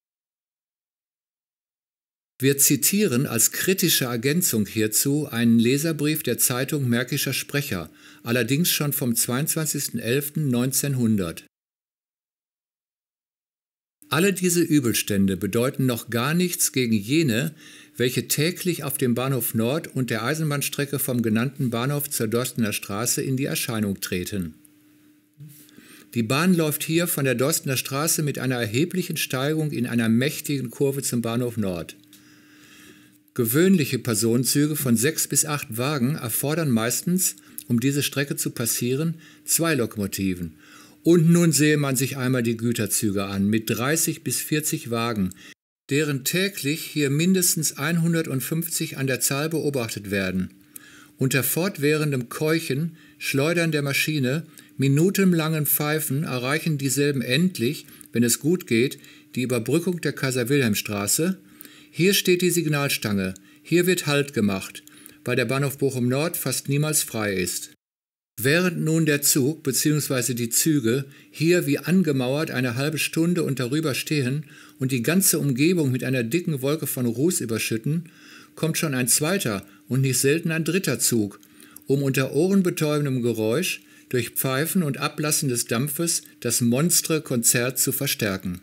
Wir zitieren als kritische Ergänzung hierzu einen Leserbrief der Zeitung Märkischer Sprecher, allerdings schon vom zweiundzwanzigsten elften neunzehnhundert. Alle diese Übelstände bedeuten noch gar nichts gegen jene, welche täglich auf dem Bahnhof Nord und der Eisenbahnstrecke vom genannten Bahnhof zur Dorstener Straße in die Erscheinung treten. Die Bahn läuft hier von der Dorstener Straße mit einer erheblichen Steigung in einer mächtigen Kurve zum Bahnhof Nord. Gewöhnliche Personenzüge von sechs bis acht Wagen erfordern meistens, um diese Strecke zu passieren, zwei Lokomotiven. Und nun sehe man sich einmal die Güterzüge an, mit dreißig bis vierzig Wagen, deren täglich hier mindestens hundertfünfzig an der Zahl beobachtet werden. Unter fortwährendem Keuchen, Schleudern der Maschine, minutenlangen Pfeifen erreichen dieselben endlich, wenn es gut geht, die Überbrückung der Kaiser-Wilhelm-Straße. Hier steht die Signalstange, hier wird Halt gemacht, weil der Bahnhof Bochum-Nord fast niemals frei ist. Während nun der Zug bzw. die Züge hier wie angemauert eine halbe Stunde und darüber stehen und die ganze Umgebung mit einer dicken Wolke von Ruß überschütten, kommt schon ein zweiter und nicht selten ein dritter Zug, um unter ohrenbetäubendem Geräusch durch Pfeifen und Ablassen des Dampfes das monstre Konzert zu verstärken.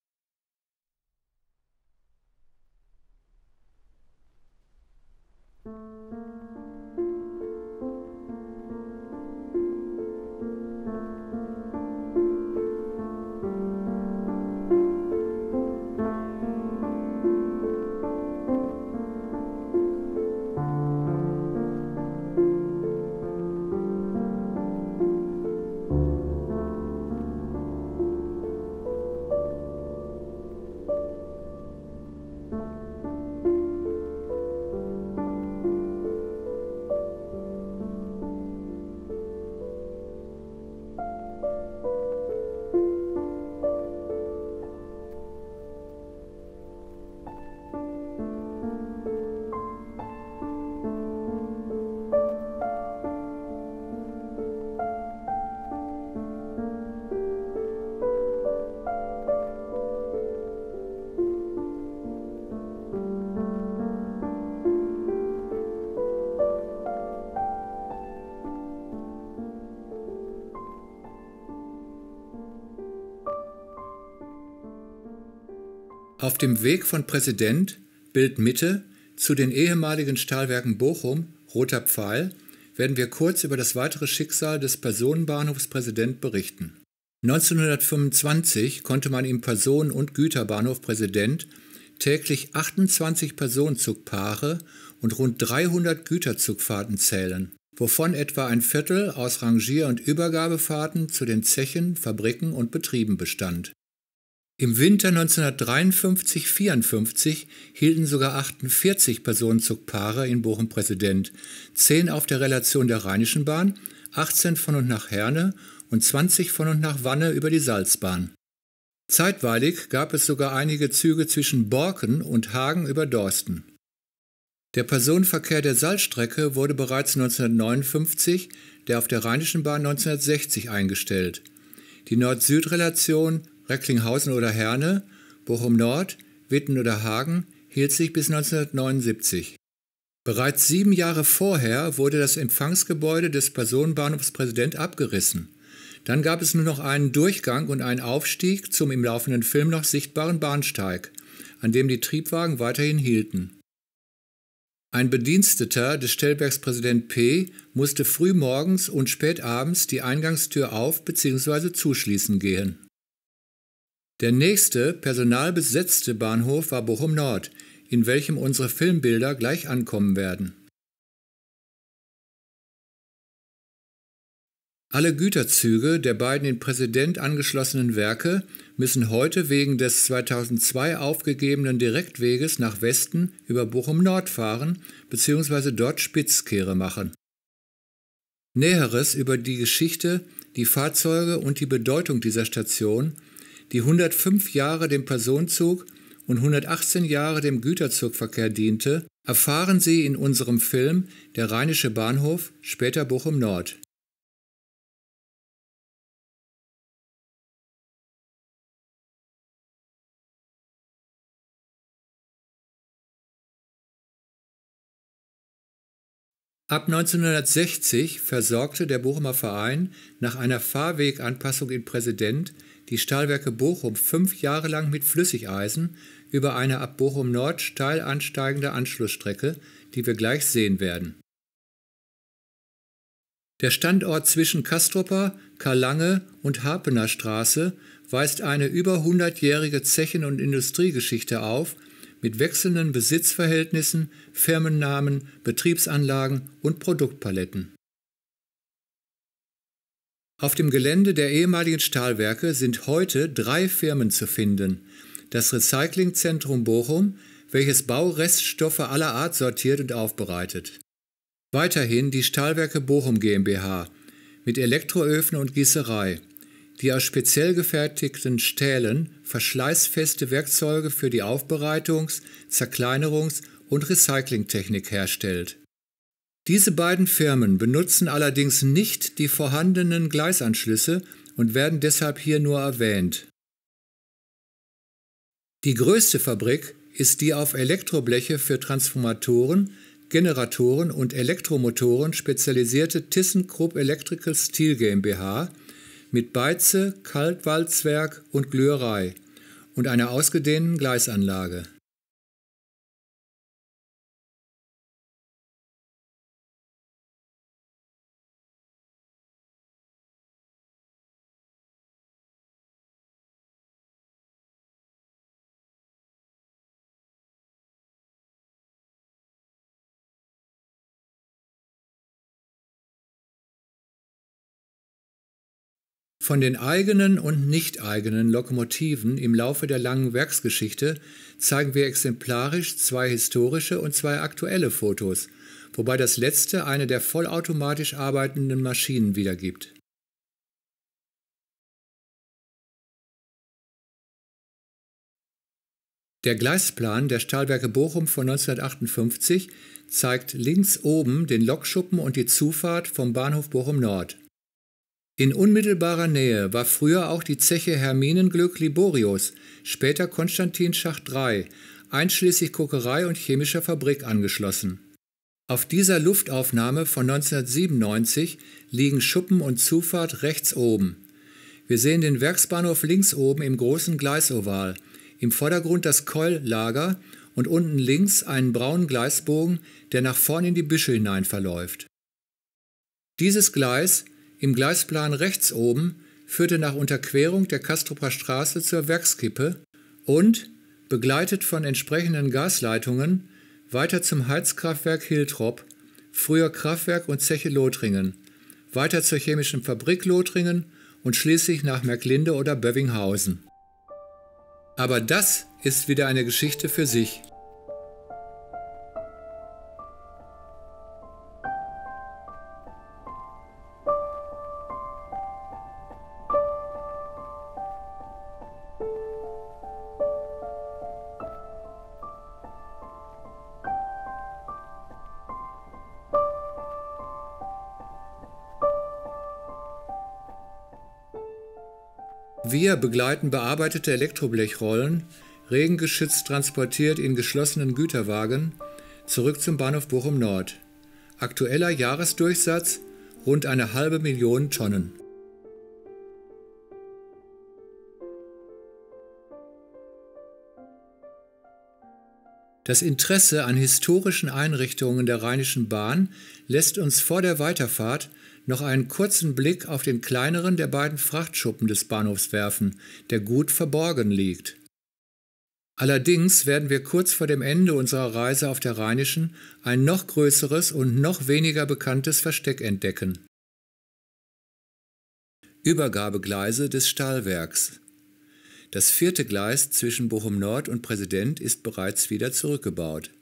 Auf dem Weg von Präsident, Bild Mitte, zu den ehemaligen Stahlwerken Bochum, Roter Pfeil, werden wir kurz über das weitere Schicksal des Personenbahnhofs Präsident berichten. neunzehnhundertfünfundzwanzig konnte man im Personen- und Güterbahnhof Präsident täglich achtundzwanzig Personenzugpaare und rund dreihundert Güterzugfahrten zählen, wovon etwa ein Viertel aus Rangier- und Übergabefahrten zu den Zechen, Fabriken und Betrieben bestand. Im Winter neunzehnhundertdreiundfünfzig vierundfünfzig hielten sogar achtundvierzig Personenzugpaare in Bochum-Präsident, zehn auf der Relation der Rheinischen Bahn, achtzehn von und nach Herne und zwanzig von und nach Wanne über die Salzbahn. Zeitweilig gab es sogar einige Züge zwischen Borken und Hagen über Dorsten. Der Personenverkehr der Salzstrecke wurde bereits neunzehnhundertneunundfünfzig, der auf der Rheinischen Bahn neunzehnhundertsechzig eingestellt. Die Nord-Süd-Relation Recklinghausen oder Herne, Bochum Nord, Witten oder Hagen hielt sich bis neunzehnhundertneunundsiebzig. Bereits sieben Jahre vorher wurde das Empfangsgebäude des Personenbahnhofs Präsident abgerissen. Dann gab es nur noch einen Durchgang und einen Aufstieg zum im laufenden Film noch sichtbaren Bahnsteig, an dem die Triebwagen weiterhin hielten. Ein Bediensteter des Stellwerks Präsident P. musste frühmorgens und spätabends die Eingangstür auf- bzw. zuschließen gehen. Der nächste personalbesetzte Bahnhof war Bochum Nord, in welchem unsere Filmbilder gleich ankommen werden. Alle Güterzüge der beiden in Präsident angeschlossenen Werke müssen heute wegen des zweitausendzwei aufgegebenen Direktweges nach Westen über Bochum Nord fahren bzw. dort Spitzkehre machen. Näheres über die Geschichte, die Fahrzeuge und die Bedeutung dieser Station, die hundertfünf Jahre dem Personenzug und hundertachtzehn Jahre dem Güterzugverkehr diente, erfahren Sie in unserem Film Der Rheinische Bahnhof, später Bochum Nord. Ab neunzehnhundertsechzig versorgte der Bochumer Verein nach einer Fahrweganpassung in Präsident die Stahlwerke Bochum fünf Jahre lang mit Flüssigeisen über eine ab Bochum Nord steil ansteigende Anschlussstrecke, die wir gleich sehen werden. Der Standort zwischen Castroper, Karl-Lange und Harpener Straße weist eine über hundertjährige Zechen- und Industriegeschichte auf, mit wechselnden Besitzverhältnissen, Firmennamen, Betriebsanlagen und Produktpaletten. Auf dem Gelände der ehemaligen Stahlwerke sind heute drei Firmen zu finden: das Recyclingzentrum Bochum, welches Baureststoffe aller Art sortiert und aufbereitet. Weiterhin die Stahlwerke Bochum GmbH mit Elektroöfen und Gießerei, die aus speziell gefertigten Stählen verschleißfeste Werkzeuge für die Aufbereitungs-, Zerkleinerungs- und Recyclingtechnik herstellt. Diese beiden Firmen benutzen allerdings nicht die vorhandenen Gleisanschlüsse und werden deshalb hier nur erwähnt. Die größte Fabrik ist die auf Elektrobleche für Transformatoren, Generatoren und Elektromotoren spezialisierte ThyssenKrupp Electrical Steel GmbH mit Beize, Kaltwalzwerk und Glüherei und einer ausgedehnten Gleisanlage. Von den eigenen und nicht eigenen Lokomotiven im Laufe der langen Werksgeschichte zeigen wir exemplarisch zwei historische und zwei aktuelle Fotos, wobei das letzte eine der vollautomatisch arbeitenden Maschinen wiedergibt. Der Gleisplan der Stahlwerke Bochum von neunzehnhundertachtundfünfzig zeigt links oben den Lokschuppen und die Zufahrt vom Bahnhof Bochum Nord. In unmittelbarer Nähe war früher auch die Zeche Herminenglück Liborius, später Konstantin Schacht drei, einschließlich Kokerei und chemischer Fabrik angeschlossen. Auf dieser Luftaufnahme von neunzehnhundertsiebenundneunzig liegen Schuppen und Zufahrt rechts oben. Wir sehen den Werksbahnhof links oben im großen Gleisoval, im Vordergrund das Keullager und unten links einen braunen Gleisbogen, der nach vorn in die Büsche hinein verläuft. Dieses Gleis im Gleisplan rechts oben führte nach Unterquerung der Castroper Straße zur Werkskippe und, begleitet von entsprechenden Gasleitungen, weiter zum Heizkraftwerk Hiltrop, früher Kraftwerk und Zeche Lothringen, weiter zur chemischen Fabrik Lothringen und schließlich nach Märklinde oder Bövinghausen. Aber das ist wieder eine Geschichte für sich. Wir begleiten bearbeitete Elektroblechrollen, regengeschützt transportiert in geschlossenen Güterwagen, zurück zum Bahnhof Bochum Nord. Aktueller Jahresdurchsatz rund eine halbe Million Tonnen. Das Interesse an historischen Einrichtungen der Rheinischen Bahn lässt uns vor der Weiterfahrt noch einen kurzen Blick auf den kleineren der beiden Frachtschuppen des Bahnhofs werfen, der gut verborgen liegt. Allerdings werden wir kurz vor dem Ende unserer Reise auf der Rheinischen ein noch größeres und noch weniger bekanntes Versteck entdecken. Übergabegleise des Stahlwerks. Das vierte Gleis zwischen Bochum Nord und Präsident ist bereits wieder zurückgebaut.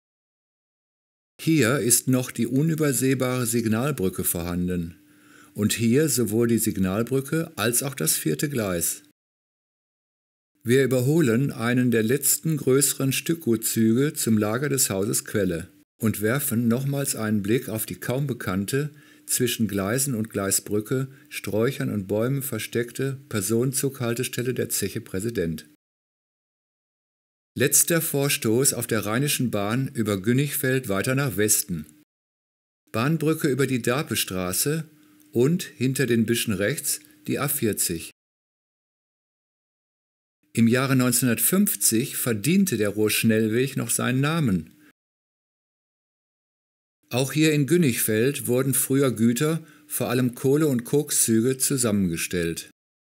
Hier ist noch die unübersehbare Signalbrücke vorhanden und hier sowohl die Signalbrücke als auch das vierte Gleis. Wir überholen einen der letzten größeren Stückgutzüge zum Lager des Hauses Quelle und werfen nochmals einen Blick auf die kaum bekannte, zwischen Gleisen und Gleisbrücke, Sträuchern und Bäumen versteckte Personenzughaltestelle der Zeche Präsident. Letzter Vorstoß auf der Rheinischen Bahn über Günnigfeld weiter nach Westen. Bahnbrücke über die Dapestraße und hinter den Büschen rechts die A vierzig. Im Jahre neunzehnhundertfünfzig verdiente der Ruhrschnellweg noch seinen Namen. Auch hier in Günnigfeld wurden früher Güter, vor allem Kohle- und Kokszüge, zusammengestellt.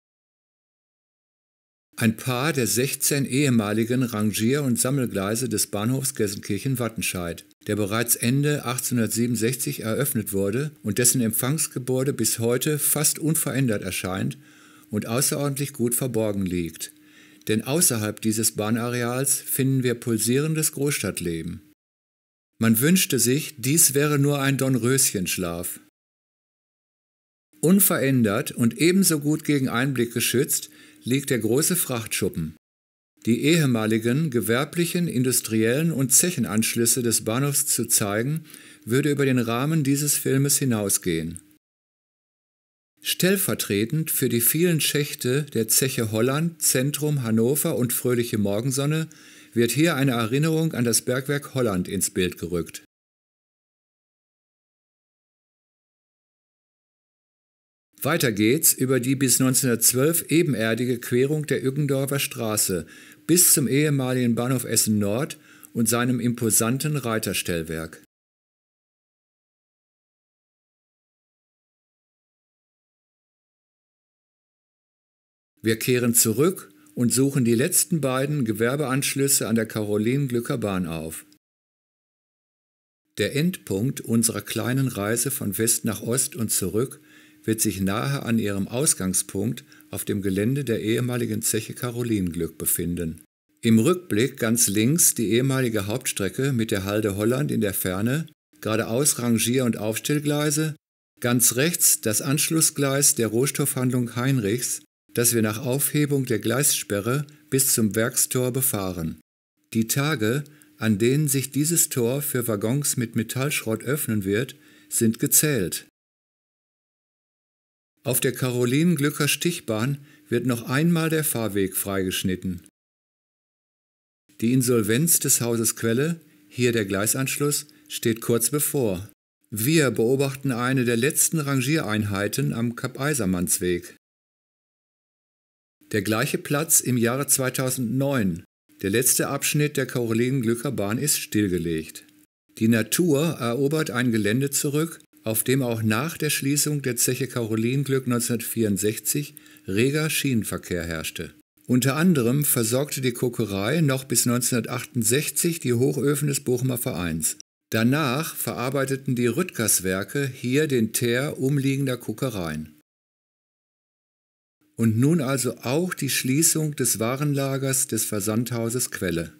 Ein paar der sechzehn ehemaligen Rangier- und Sammelgleise des Bahnhofs Gelsenkirchen-Wattenscheid, der bereits Ende achtzehnhundertsiebenundsechzig eröffnet wurde und dessen Empfangsgebäude bis heute fast unverändert erscheint und außerordentlich gut verborgen liegt. Denn außerhalb dieses Bahnareals finden wir pulsierendes Großstadtleben. Man wünschte sich, dies wäre nur ein Dornröschenschlaf. Unverändert und ebenso gut gegen Einblick geschützt liegt der große Frachtschuppen. Die ehemaligen gewerblichen, industriellen und Zechenanschlüsse des Bahnhofs zu zeigen, würde über den Rahmen dieses Filmes hinausgehen. Stellvertretend für die vielen Schächte der Zeche Holland, Zentrum, Hannover und Fröhliche Morgensonne wird hier eine Erinnerung an das Bergwerk Holland ins Bild gerückt. Weiter geht's über die bis neunzehnhundertzwölf ebenerdige Querung der Uggendorfer Straße bis zum ehemaligen Bahnhof Essen Nord und seinem imposanten Reiterstellwerk. Wir kehren zurück und suchen die letzten beiden Gewerbeanschlüsse an der Karolinenglücker Bahn auf. Der Endpunkt unserer kleinen Reise von West nach Ost und zurück wird sich nahe an ihrem Ausgangspunkt auf dem Gelände der ehemaligen Zeche Karolinenglück befinden. Im Rückblick ganz links die ehemalige Hauptstrecke mit der Halde Holland in der Ferne, geradeaus Rangier- und Aufstellgleise, ganz rechts das Anschlussgleis der Rohstoffhandlung Heinrichs, das wir nach Aufhebung der Gleissperre bis zum Werkstor befahren. Die Tage, an denen sich dieses Tor für Waggons mit Metallschrott öffnen wird, sind gezählt. Auf der Karolinenglücker Stichbahn wird noch einmal der Fahrweg freigeschnitten. Die Insolvenz des Hauses Quelle, hier der Gleisanschluss, steht kurz bevor. Wir beobachten eine der letzten Rangiereinheiten am Kap-Eisermannsweg. Der gleiche Platz im Jahre zweitausendneun. Der letzte Abschnitt der Karolinenglücker Bahn ist stillgelegt. Die Natur erobert ein Gelände zurück, auf dem auch nach der Schließung der Zeche Karolinenglück neunzehnhundertvierundsechzig reger Schienenverkehr herrschte. Unter anderem versorgte die Kokerei noch bis neunzehnhundertachtundsechzig die Hochöfen des Bochumer Vereins. Danach verarbeiteten die Rüttgerswerke hier den Teer umliegender Kokereien. Und nun also auch die Schließung des Warenlagers des Versandhauses Quelle.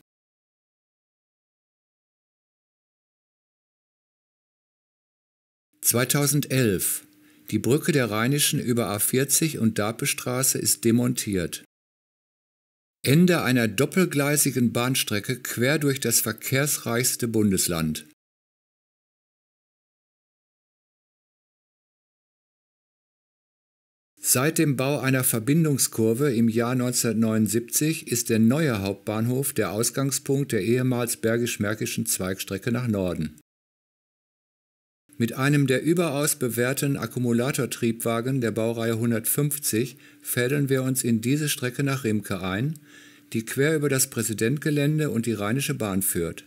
zweitausendelf. Die Brücke der Rheinischen über A vierzig und Dapelstraße ist demontiert. Ende einer doppelgleisigen Bahnstrecke quer durch das verkehrsreichste Bundesland. Seit dem Bau einer Verbindungskurve im Jahr neunzehnhundertneunundsiebzig ist der neue Hauptbahnhof der Ausgangspunkt der ehemals bergisch-märkischen Zweigstrecke nach Norden. Mit einem der überaus bewährten Akkumulatortriebwagen der Baureihe hundertfünfzig fädeln wir uns in diese Strecke nach Rimke ein, die quer über das Präsidentgelände und die Rheinische Bahn führt.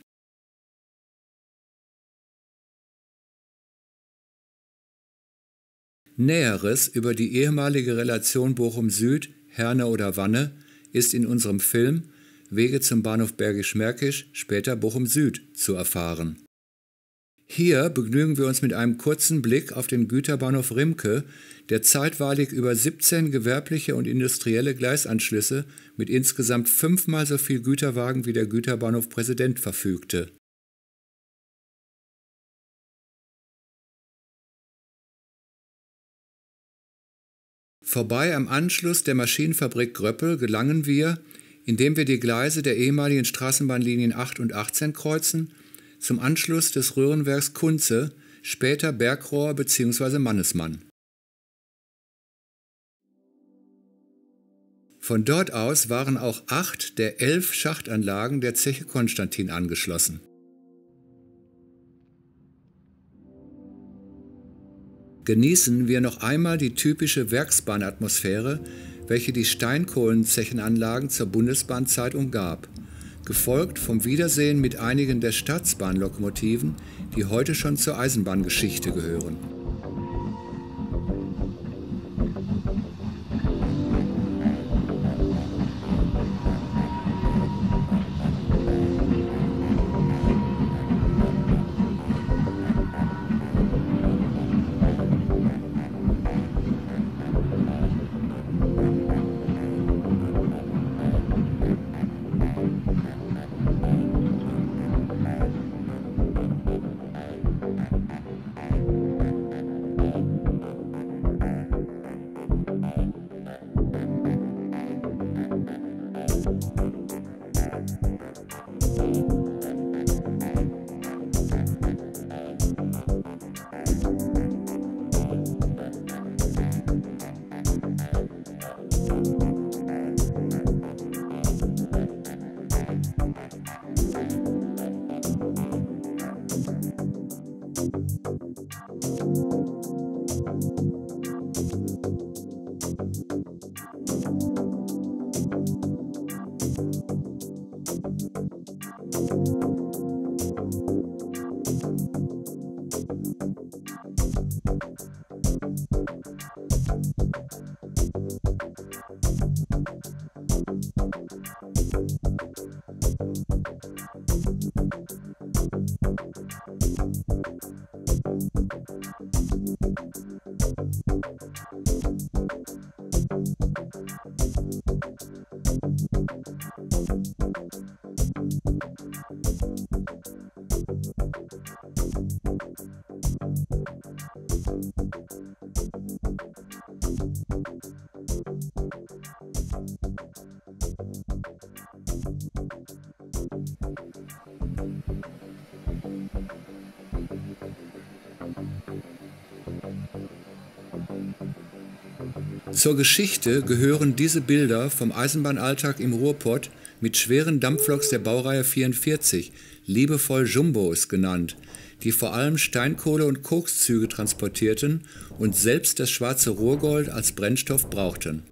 Näheres über die ehemalige Relation Bochum Süd, Herne oder Wanne ist in unserem Film Wege zum Bahnhof Bergisch-Märkisch, später Bochum Süd, zu erfahren. Hier begnügen wir uns mit einem kurzen Blick auf den Güterbahnhof Rimke, der zeitweilig über siebzehn gewerbliche und industrielle Gleisanschlüsse mit insgesamt fünfmal so viel Güterwagen wie der Güterbahnhof Präsident verfügte. Vorbei am Anschluss der Maschinenfabrik Gröppel gelangen wir, indem wir die Gleise der ehemaligen Straßenbahnlinien acht und achtzehn kreuzen, zum Anschluss des Röhrenwerks Kunze, später Bergrohr bzw. Mannesmann. Von dort aus waren auch acht der elf Schachtanlagen der Zeche Konstantin angeschlossen. Genießen wir noch einmal die typische Werksbahnatmosphäre, welche die Steinkohlenzechenanlagen zur Bundesbahnzeit umgab, gefolgt vom Wiedersehen mit einigen der Staatsbahnlokomotiven, die heute schon zur Eisenbahngeschichte gehören. Zur Geschichte gehören diese Bilder vom Eisenbahnalltag im Ruhrpott mit schweren Dampfloks der Baureihe vierundvierzig, liebevoll Jumbos genannt, die vor allem Steinkohle und Kokszüge transportierten und selbst das schwarze Ruhrgold als Brennstoff brauchten.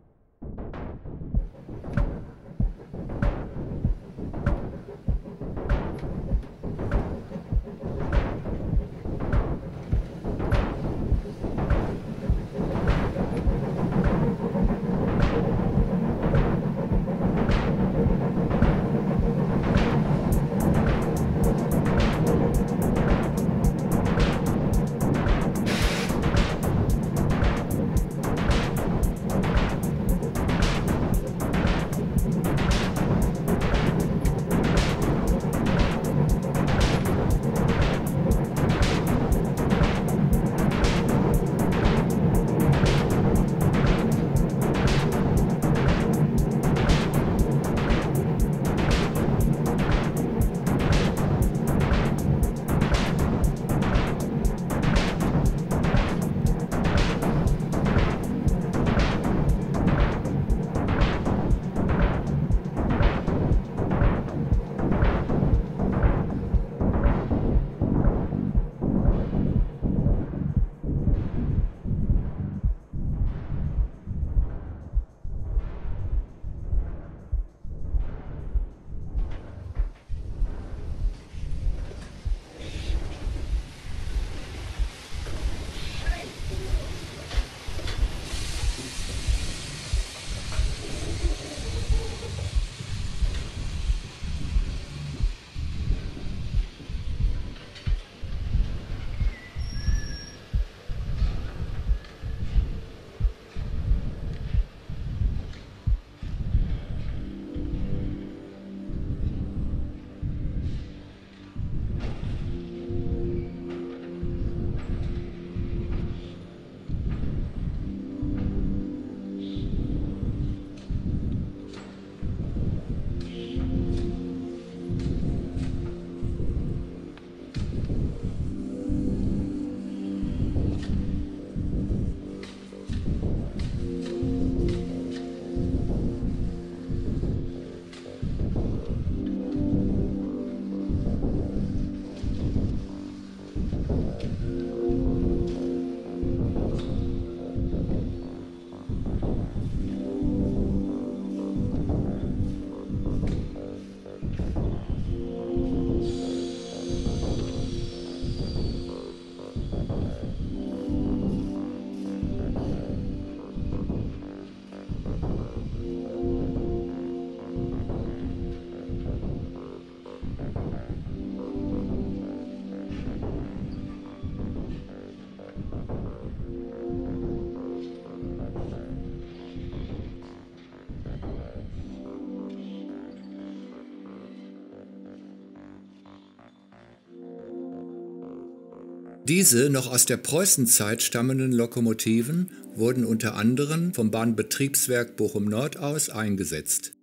Diese noch aus der Preußenzeit stammenden Lokomotiven wurden unter anderem vom Bahnbetriebswerk Bochum-Nord aus eingesetzt.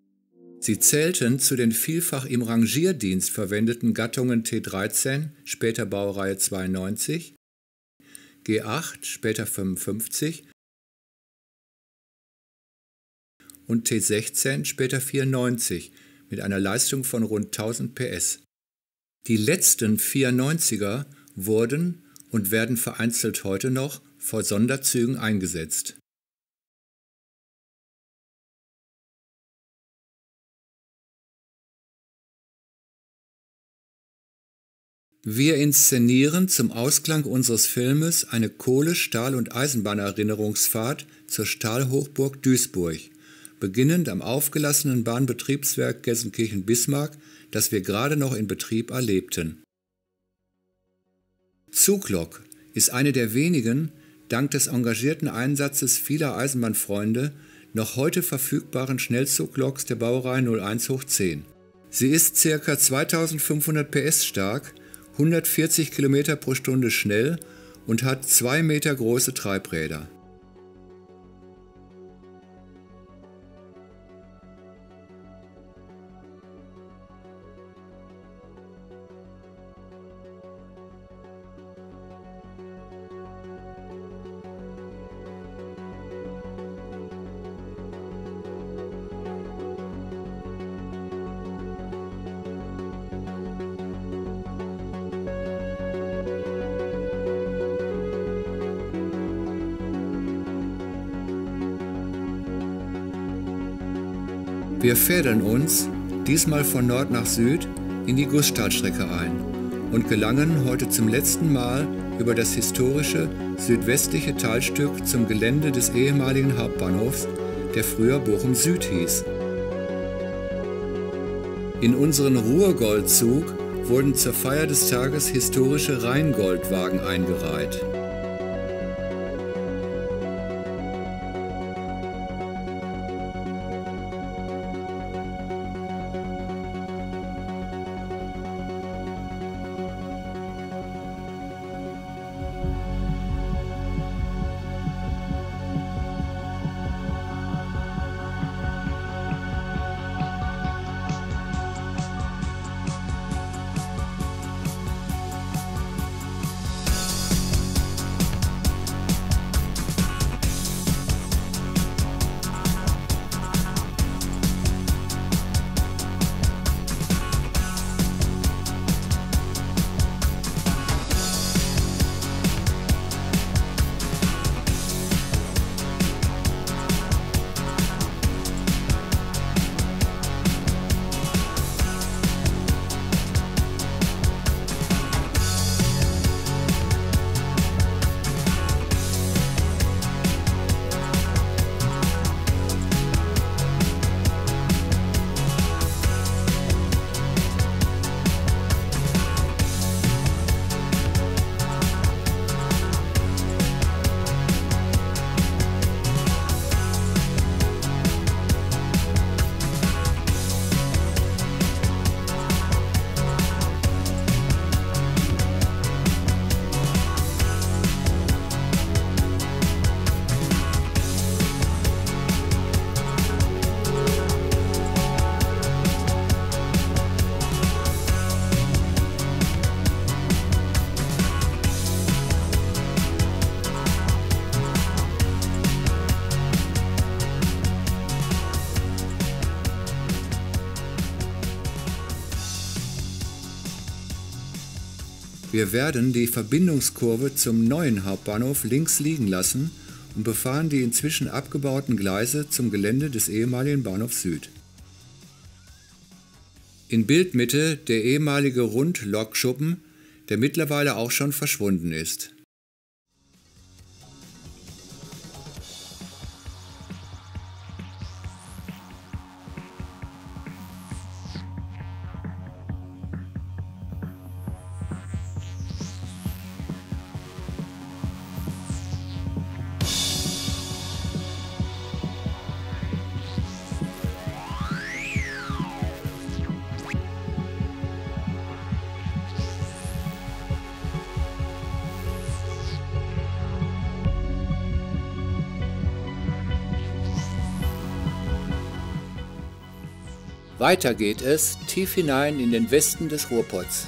Sie zählten zu den vielfach im Rangierdienst verwendeten Gattungen T dreizehn, später Baureihe zweiundneunzig, G acht, später fünfundfünfzig und T sechzehn, später vierundneunzig mit einer Leistung von rund tausend P S. Die letzten vierundneunziger wurden und werden vereinzelt heute noch vor Sonderzügen eingesetzt. Wir inszenieren zum Ausklang unseres Filmes eine Kohle-, Stahl- und Eisenbahnerinnerungsfahrt zur Stahlhochburg Duisburg, beginnend am aufgelassenen Bahnbetriebswerk Gelsenkirchen-Bismarck, das wir gerade noch in Betrieb erlebten. Zuglok ist eine der wenigen, dank des engagierten Einsatzes vieler Eisenbahnfreunde, noch heute verfügbaren Schnellzugloks der Baureihe null eins hoch zehn. Sie ist ca. zweitausendfünfhundert P S stark, hundertvierzig Kilometer pro Stunde schnell und hat zwei Meter große Treibräder. Wir fädeln uns, diesmal von Nord nach Süd, in die Gusstalstrecke ein und gelangen heute zum letzten Mal über das historische südwestliche Talstück zum Gelände des ehemaligen Hauptbahnhofs, der früher Bochum Süd hieß. In unseren Ruhrgoldzug wurden zur Feier des Tages historische Rheingoldwagen eingereiht. Wir werden die Verbindungskurve zum neuen Hauptbahnhof links liegen lassen und befahren die inzwischen abgebauten Gleise zum Gelände des ehemaligen Bahnhofs Süd. In Bildmitte der ehemalige Rundlokschuppen, der mittlerweile auch schon verschwunden ist. Weiter geht es tief hinein in den Westen des Ruhrpots.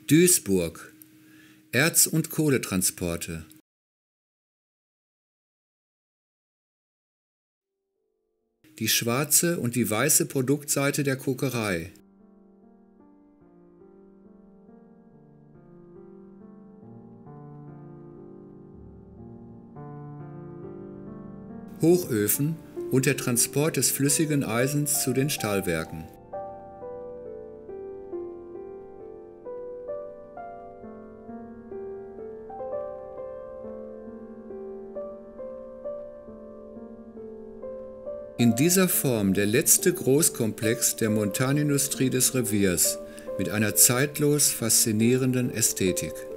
Duisburg. Erz- und Kohletransporte. Die schwarze und die weiße Produktseite der Kokerei. Hochöfen und der Transport des flüssigen Eisens zu den Stahlwerken. In dieser Form der letzte Großkomplex der Montanindustrie des Reviers mit einer zeitlos faszinierenden Ästhetik.